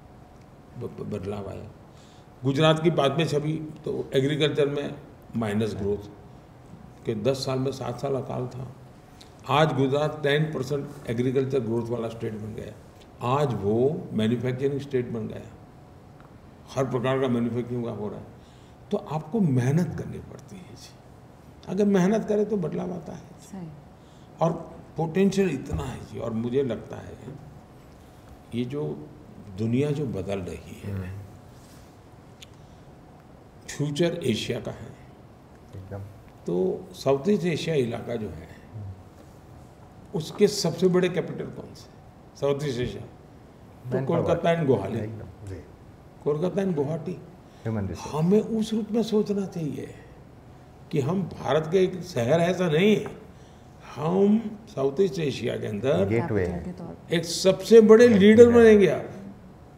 है। बदलाव आया गुजरात की बात में छवि। तो एग्रीकल्चर में माइनस ग्रोथ के 10 साल में 7 साल अकाल था। आज गुजरात 10% एग्रीकल्चर ग्रोथ वाला स्टेट बन गया। आज वो मैन्युफैक्चरिंग स्टेट बन गया, हर प्रकार का मैन्युफैक्चरिंग का हो रहा है। तो आपको मेहनत करनी पड़ती है जी। अगर मेहनत करें तो बदलाव आता है सही। और पोटेंशियल इतना है जी। और मुझे लगता है ये जो दुनिया जो बदल रही है, फ्यूचर एशिया का है। तो साउथ ईस्ट एशिया इलाका जो है उसके सबसे बड़े कैपिटल कौन से? साउथ ईस्ट एशिया तो कोलकाता एंड गुवाहाटी, कोलकाता एंड गुवाहाटी। हमें उस रूप में सोचना चाहिए कि हम भारत के एक शहर ऐसा नहीं है, हम साउथ ईस्ट एशिया के अंदर एक सबसे बड़े लीडर बनेंगे। आप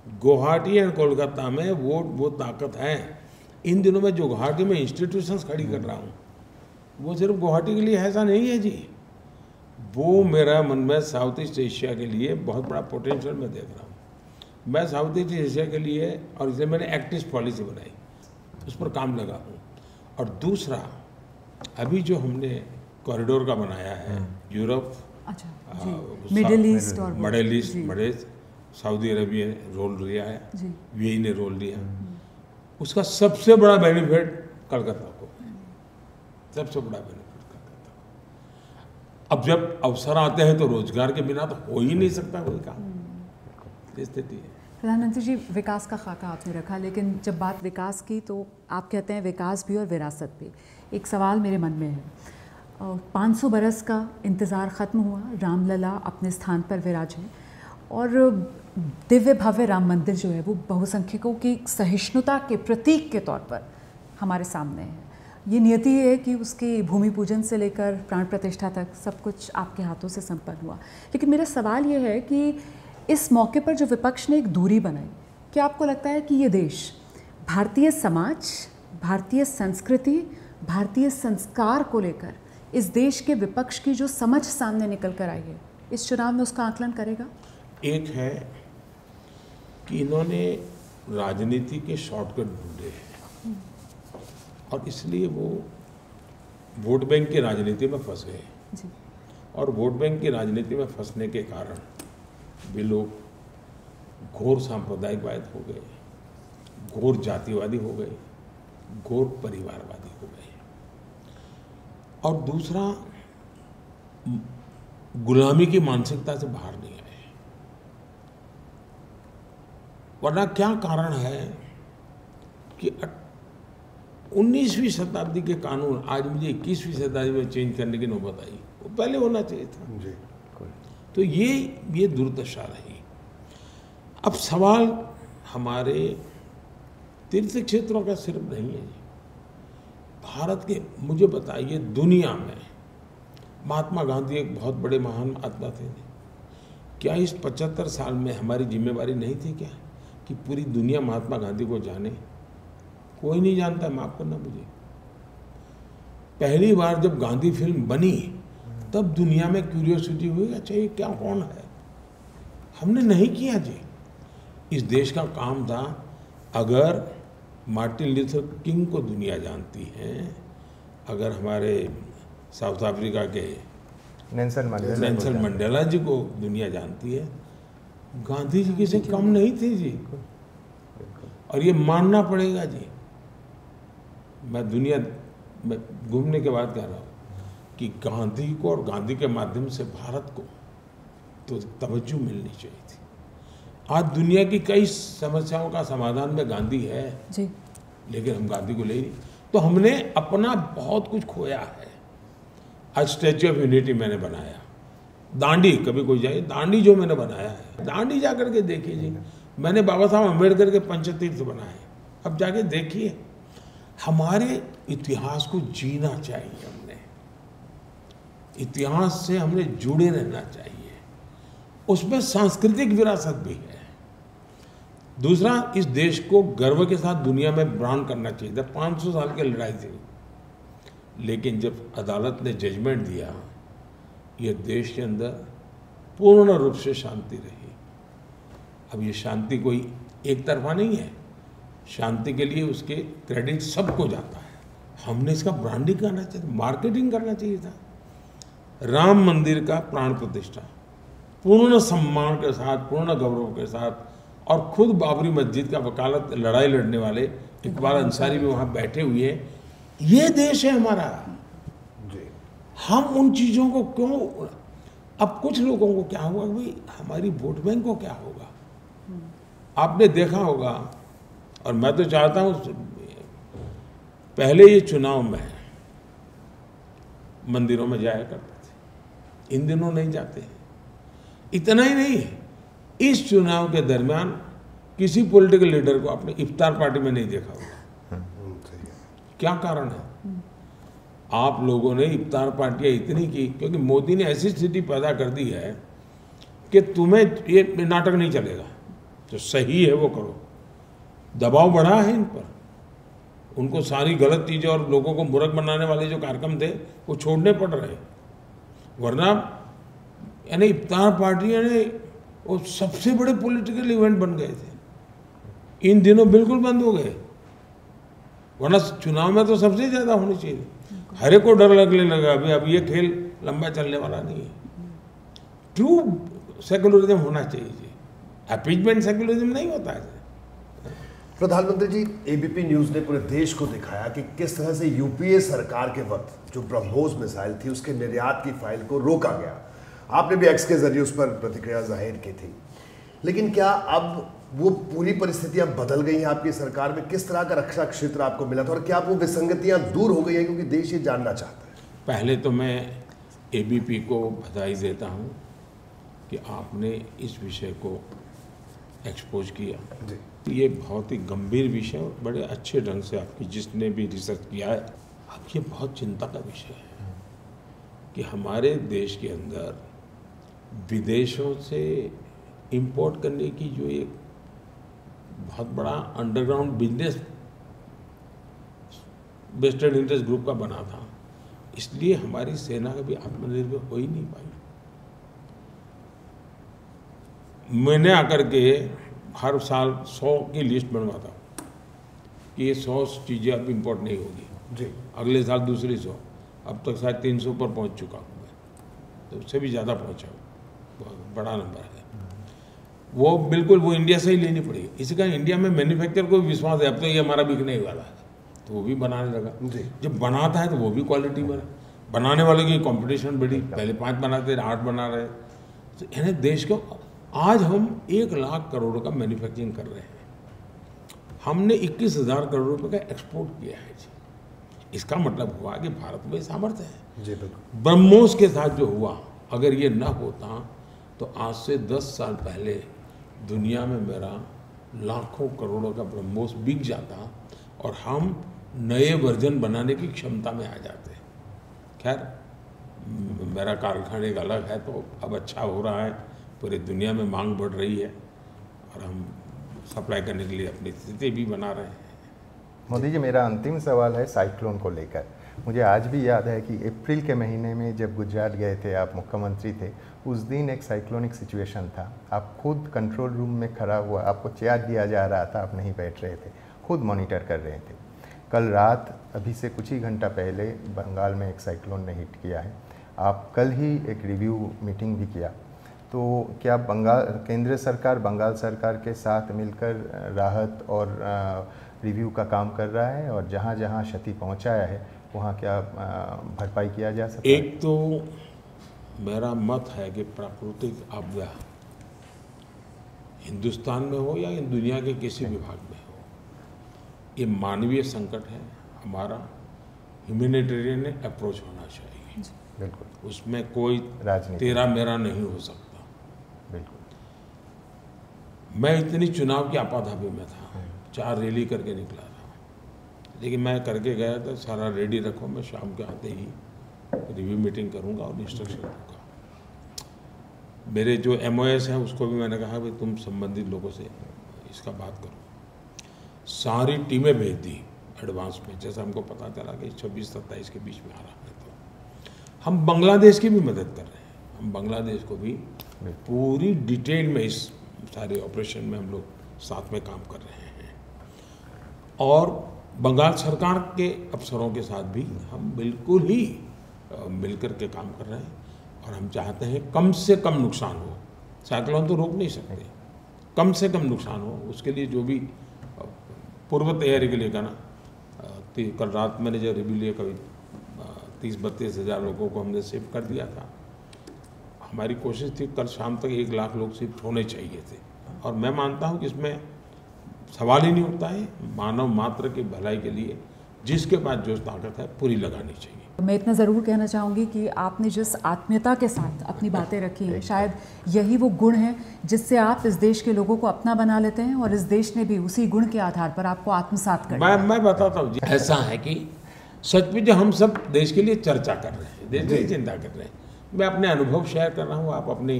गुवाहाटी एंड कोलकाता में वो ताकत है। इन दिनों में जो गुवाहाटी में इंस्टीट्यूशंस खड़ी कर रहा हूँ वो सिर्फ गुवाहाटी के लिए ऐसा नहीं है जी, वो मेरा मन में साउथ ईस्ट एशिया के लिए बहुत बड़ा पोटेंशियल मैं देख रहा हूँ। मैं साउथ ईस्ट एशिया के लिए, और इसलिए मैंने एक्टिव पॉलिसी बनाई, उस पर काम लगा हूँ। और दूसरा, अभी जो हमने कॉरिडोर का बनाया है यूरोप, मिडिल ईस्ट और मिडिल ईस्ट, सऊदी अरबिया ने रोल लिया है, यूएई ने रोल लिया, उसका सबसे बड़ा बेनिफिट कलकत्ता को, सबसे बड़ा बेनिफिट कलकत्ता को। अब जब अवसर आते हैं तो रोजगार के बिना तो हो ही नहीं सकता कोई काम, स्थिति है। प्रधानमंत्री जी, विकास का खाका आपने रखा, लेकिन जब बात विकास की तो आप कहते हैं विकास भी और विरासत भी। एक सवाल मेरे मन में है, 500 बरस का इंतज़ार ख़त्म हुआ, रामलला अपने स्थान पर विराजे और दिव्य भव्य राम मंदिर जो है वो बहुसंख्यकों की सहिष्णुता के प्रतीक के तौर पर हमारे सामने है। ये नियति है कि उसकी भूमि पूजन से लेकर प्राण प्रतिष्ठा तक सब कुछ आपके हाथों से संपन्न हुआ। लेकिन मेरा सवाल ये है कि इस मौके पर जो विपक्ष ने एक दूरी बनाई, क्या आपको लगता है कि ये देश भारतीय समाज, भारतीय संस्कृति, भारतीय संस्कार को लेकर इस देश के विपक्ष की जो समझ सामने निकल कर आई है, इस चुनाव में उसका आकलन करेगा? एक है कि इन्होंने राजनीति के शॉर्टकट ढूंढे हैं और इसलिए वो वोट बैंक की राजनीति में फंस गए। और वोट बैंक की राजनीति में फंसने के कारण वे लोग घोर सांप्रदायिकवाद हो गए, घोर जातिवादी हो गए, घोर परिवारवादी हो गए। और दूसरा, गुलामी की मानसिकता से बाहर नहीं आए। वरना क्या कारण है कि 19वीं शताब्दी के कानून आज मुझे 21वीं शताब्दी में चेंज करने की नौबत आई, वो पहले होना चाहिए था जी। तो ये दुर्दशा रही। अब सवाल हमारे तीर्थ क्षेत्रों का सिर्फ नहीं है जी, भारत के, मुझे बताइए, दुनिया में महात्मा गांधी एक बहुत बड़े महान आत्मा थे, क्या इस 75 साल में हमारी जिम्मेवारी नहीं थी क्या कि पूरी दुनिया महात्मा गांधी को जाने? कोई नहीं जानता, माफ करना मुझे। पहली बार जब गांधी फिल्म बनी तब दुनिया में क्यूरियोसिटी हुई, अच्छा ये क्या, कौन है? हमने नहीं किया जी। इस देश का काम था, अगर मार्टिन लूथर किंग को दुनिया जानती है, अगर हमारे साउथ अफ्रीका के नेल्सन मंडेला जी को दुनिया जानती है, गांधी जी किसी कम नहीं थे जी। और ये मानना पड़ेगा जी। मैं दुनिया में घूमने के बाद कह रहा हूँ कि गांधी को और गांधी के माध्यम से भारत को तो तवज्जो मिलनी चाहिए थी। आज दुनिया की कई समस्याओं का समाधान में गांधी है जी, लेकिन हम गांधी को ले नहीं, तो हमने अपना बहुत कुछ खोया है। आज स्टैच्यू ऑफ यूनिटी मैंने बनाया, दांडी, कभी कोई जाए, दांडी जो मैंने बनाया है, दांडी जाकर के देखिए जी। मैंने बाबा साहब अम्बेडकर के पंचतीर्थ बनाए, अब जाके देखिए। हमारे इतिहास को जीना चाहिए, हमने इतिहास से हमने जुड़े रहना चाहिए, उसमें सांस्कृतिक विरासत भी है। दूसरा, इस देश को गर्व के साथ दुनिया में ब्रांड करना चाहिए था। 500 साल की लड़ाई थी, लेकिन जब अदालत ने जजमेंट दिया, ये देश के अंदर पूर्ण रूप से शांति रही। अब ये शांति कोई एक तरफा नहीं है, शांति के लिए उसके क्रेडिट सबको जाता है। हमने इसका ब्रांडिंग करना चाहिए, मार्केटिंग करना चाहिए था। राम मंदिर का प्राण प्रतिष्ठा पूर्ण सम्मान के साथ, पूर्ण गौरव के साथ, और खुद बाबरी मस्जिद का वकालत लड़ाई लड़ने वाले इकबाल अंसारी भी वहाँ बैठे हुए हैं। ये देश है हमारा। हम उन चीज़ों को क्यों, अब कुछ लोगों को क्या होगा भाई, हमारी वोट बैंक को क्या होगा? आपने देखा होगा, और मैं तो चाहता हूँ, पहले ये चुनाव में मंदिरों में जाया करते थे, इन दिनों नहीं जाते हैं। इतना ही नहीं है, इस चुनाव के दरमियान किसी पॉलिटिकल लीडर को आपने इफ्तार पार्टी में नहीं देखा होगा। क्या कारण है? आप लोगों ने इफ्तार पार्टियां इतनी की क्योंकि मोदी ने ऐसी स्थिति पैदा कर दी है कि तुम्हें ये नाटक नहीं चलेगा। जो सही है वो करो। दबाव बढ़ा है इन पर, उनको सारी गलत चीज़ें और लोगों को मूर्ख बनाने वाले जो कार्यक्रम थे वो छोड़ने पड़ रहे, वरना यानी इफ्तार पार्टियां ने वो सबसे बड़े पॉलिटिकल इवेंट बन गए थे, इन दिनों बिल्कुल बंद हो गए। वरना चुनाव में तो सबसे ज्यादा होनी चाहिए। हर एक को डर लगने लगा अभी, अब ये खेल लंबा चलने वाला नहीं है। ट्रू सेकुलरिज्म होना चाहिए, अपीजमेंट सेकुलरिज्म नहीं होता है। प्रधानमंत्री जी, एबीपी न्यूज ने पूरे देश को दिखाया कि किस तरह से यूपीए सरकार के वक्त जो ब्रह्मोस मिसाइल थी उसके निर्यात की फाइल को रोका गया। आपने भी एक्स के जरिए उस पर प्रतिक्रिया जाहिर की थी, लेकिन क्या अब वो पूरी परिस्थितियां बदल गई हैं आपकी सरकार में? किस तरह का रक्षा क्षेत्र आपको मिला था और क्या वो विसंगतियां दूर हो गई हैं, क्योंकि देश ये जानना चाहता है। पहले तो मैं एबीपी को बधाई देता हूं कि आपने इस विषय को एक्सपोज किया जी। ये बहुत ही गंभीर विषय और बड़े अच्छे ढंग से आपकी जिसने भी रिसर्च किया है, अब ये बहुत चिंता का विषय है कि हमारे देश के अंदर विदेशों से इंपोर्ट करने की जो एक बहुत बड़ा underground business western interest group का बना था, इसलिए हमारी सेना कभी आत्मनिर्भर हो ही नहीं पाई। मैंने आकर के हर साल 100 की लिस्ट बनवाता हूँ कि ये 100 चीज़ें अब इंपोर्ट नहीं होगी जी। अगले साल दूसरी 100, अब तक शायद 300 पर पहुँच चुका हूँ मैं, तो उससे भी ज़्यादा पहुँचा हूँ, बड़ा नंबर है वो। बिल्कुल वो इंडिया से ही लेनी पड़ेगी। इसी का इंडिया में मैन्युफैक्चर को विश्वास है, अब तो ये हमारा बिकने ही वाला है, तो वो भी बनाने लगा। जब बनाता है तो वो भी क्वालिटी बनाने वालों की कंपटीशन बढ़ी, पहले 5 बनाते थे 8 बना रहे, तो यानी देश को आज हम 1 लाख करोड़ का मैन्युफैक्चरिंग कर रहे हैं। हमने 21,000 करोड़ रुपए का एक्सपोर्ट किया है जी। इसका मतलब हुआ कि भारत में सामर्थ्य है जी। बिल्कुल। ब्रह्मोस के साथ जो हुआ, अगर ये न होता तो आज से 10 साल पहले दुनिया में मेरा लाखों करोड़ों का ब्रह्मोस बिक जाता और हम नए वर्जन बनाने की क्षमता में आ जाते। खैर मेरा कारखाने एक अलग है, तो अब अच्छा हो रहा है, पूरी दुनिया में मांग बढ़ रही है और हम सप्लाई करने के लिए अपनी स्थिति भी बना रहे हैं। मोदी जी, मेरा अंतिम सवाल है साइक्लोन को लेकर। मुझे आज भी याद है कि अप्रैल के महीने में जब गुजरात गए थे, आप मुख्यमंत्री थे, उस दिन एक साइक्लोनिक सिचुएशन था। आप खुद कंट्रोल रूम में खड़ा हुआ, आपको चेयर दिया जा रहा था, आप नहीं बैठ रहे थे, खुद मॉनिटर कर रहे थे। कल रात अभी से कुछ ही घंटा पहले बंगाल में एक साइक्लोन ने हिट किया है। आप कल ही एक रिव्यू मीटिंग भी किया, तो क्या बंगाल केंद्र सरकार बंगाल सरकार के साथ मिलकर राहत और रिव्यू का काम कर रहा है, और जहाँ जहाँ क्षति पहुँचाया है वहाँ क्या भरपाई किया जा सकता है? एक तो मेरा मत है कि प्राकृतिक आपदा हिंदुस्तान में हो या दुनिया के किसी भी भाग में हो, ये मानवीय संकट है। हमारा ह्यूमैनिटेरियन अप्रोच होना चाहिए। बिल्कुल। उसमें कोई राजनीति तेरा मेरा नहीं हो सकता। बिल्कुल। मैं इतनी चुनाव की आपाधापी में था, 4 रैली करके निकला था, लेकिन मैं करके गया था सारा रेडी रखो, मैं शाम के आते ही रिव्यू मीटिंग करूंगा और इंस्ट्रक्शन दूंगा। मेरे जो MOS हैं उसको भी मैंने कहा भाई तुम संबंधित लोगों से इसका बात करो। सारी टीमें भेज दी एडवांस में, जैसा हमको पता चला कि 26-27 के बीच में आ रहा है। तो हम बांग्लादेश की भी मदद कर रहे हैं, हम बांग्लादेश को भी पूरी डिटेल में इस सारे ऑपरेशन में हम लोग साथ में काम कर रहे हैं, और बंगाल सरकार के अफसरों के साथ भी हम बिल्कुल ही मिलकर के काम कर रहे हैं। और हम चाहते हैं कम से कम नुकसान हो, साइक्लोन तो रोक नहीं सकते, कम से कम नुकसान हो, उसके लिए जो भी पूर्व तैयारी के लिए करना। कल रात मैंने जो रिव्यू लिया, कभी 30-32 हज़ार लोगों को हमने शिफ्ट कर दिया था। हमारी कोशिश थी कल शाम तक 1 लाख लोग शिफ्ट होने चाहिए थे, और मैं मानता हूँ कि इसमें सवाल ही नहीं उठता है। मानव मात्र की भलाई के लिए जिसके पास जो ताकत है पूरी लगानी चाहिए। मैं इतना ज़रूर कहना चाहूँगी कि आपने जिस आत्मीयता के साथ अपनी बातें रखी हैं, शायद यही वो गुण है जिससे आप इस देश के लोगों को अपना बना लेते हैं, और इस देश ने भी उसी गुण के आधार पर आपको आत्मसात कर लिया। मैं बताता हूँ जी, ऐसा है कि सचमुच हम सब देश के लिए चर्चा कर रहे हैं, देश की चिंता कर रहे हैं। मैं अपने अनुभव शेयर कर रहा हूँ, आप अपनी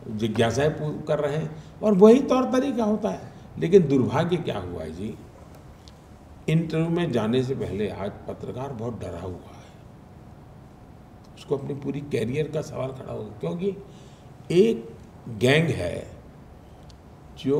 जिज्ञासाएं कर रहे हैं और वही तौर तरीका होता है। लेकिन दुर्भाग्य क्या हुआ है जी, इंटरव्यू में जाने से पहले आज पत्रकार बहुत डरा हुआ है, उसको अपनी पूरी कैरियर का सवाल खड़ा होगा, क्योंकि एक गैंग है जो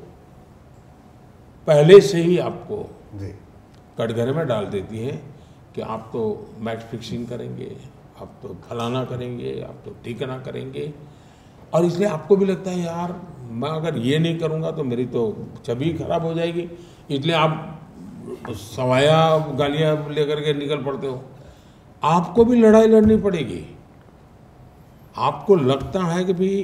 पहले से ही आपको जी कटघरे में डाल देती है कि आप तो मैच फिक्सिंग करेंगे, आप तो फलाना करेंगे, आप तो ठिकाना करेंगे, और इसलिए आपको भी लगता है यार मैं अगर ये नहीं करूँगा तो मेरी तो छवि खराब हो जाएगी, इसलिए आप सवाया गालियाँ लेकर के निकल पड़ते हो। आपको भी लड़ाई लड़नी पड़ेगी। आपको लगता है कि भाई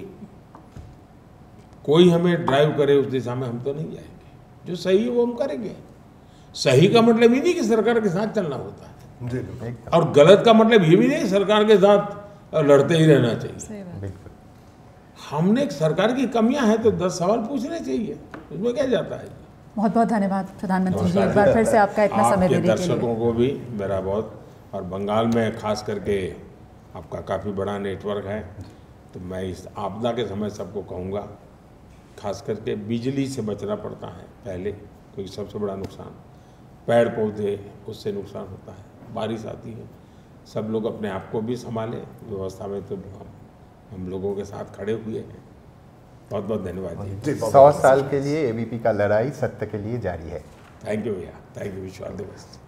कोई हमें ड्राइव करे उस दिशा में, हम तो नहीं जाएंगे, जो सही है वो हम करेंगे। सही का मतलब ये नहीं कि सरकार के साथ चलना होता है जी बिल्कुल। और गलत का मतलब ये भी नहीं सरकार के साथ लड़ते ही रहना चाहिए। सही बात। बिल्कुल। हमने सरकार की कमियां हैं तो 10 सवाल पूछने चाहिए, उसमें क्या जाता है। बहुत बहुत धन्यवाद प्रधानमंत्री जी, एक बार फिर से आपका इतना समय आपके देने के लिए। दर्शकों को भी मेरा बहुत, और बंगाल में खास करके आपका काफ़ी बड़ा नेटवर्क है, तो मैं इस आपदा के समय सबको कहूँगा, खास करके बिजली से बचना पड़ता है पहले, क्योंकि सबसे बड़ा नुकसान पेड़ पौधे, उससे नुकसान होता है, बारिश आती है। सब लोग अपने आप को भी संभालें, व्यवस्था में तो हम लोगों के साथ खड़े हुए हैं। बहुत बहुत धन्यवाद जी। 100 साल के लिए एबीपी का लड़ाई सत्य के लिए जारी है। थैंक यू भैया, thank you, wish you all the best.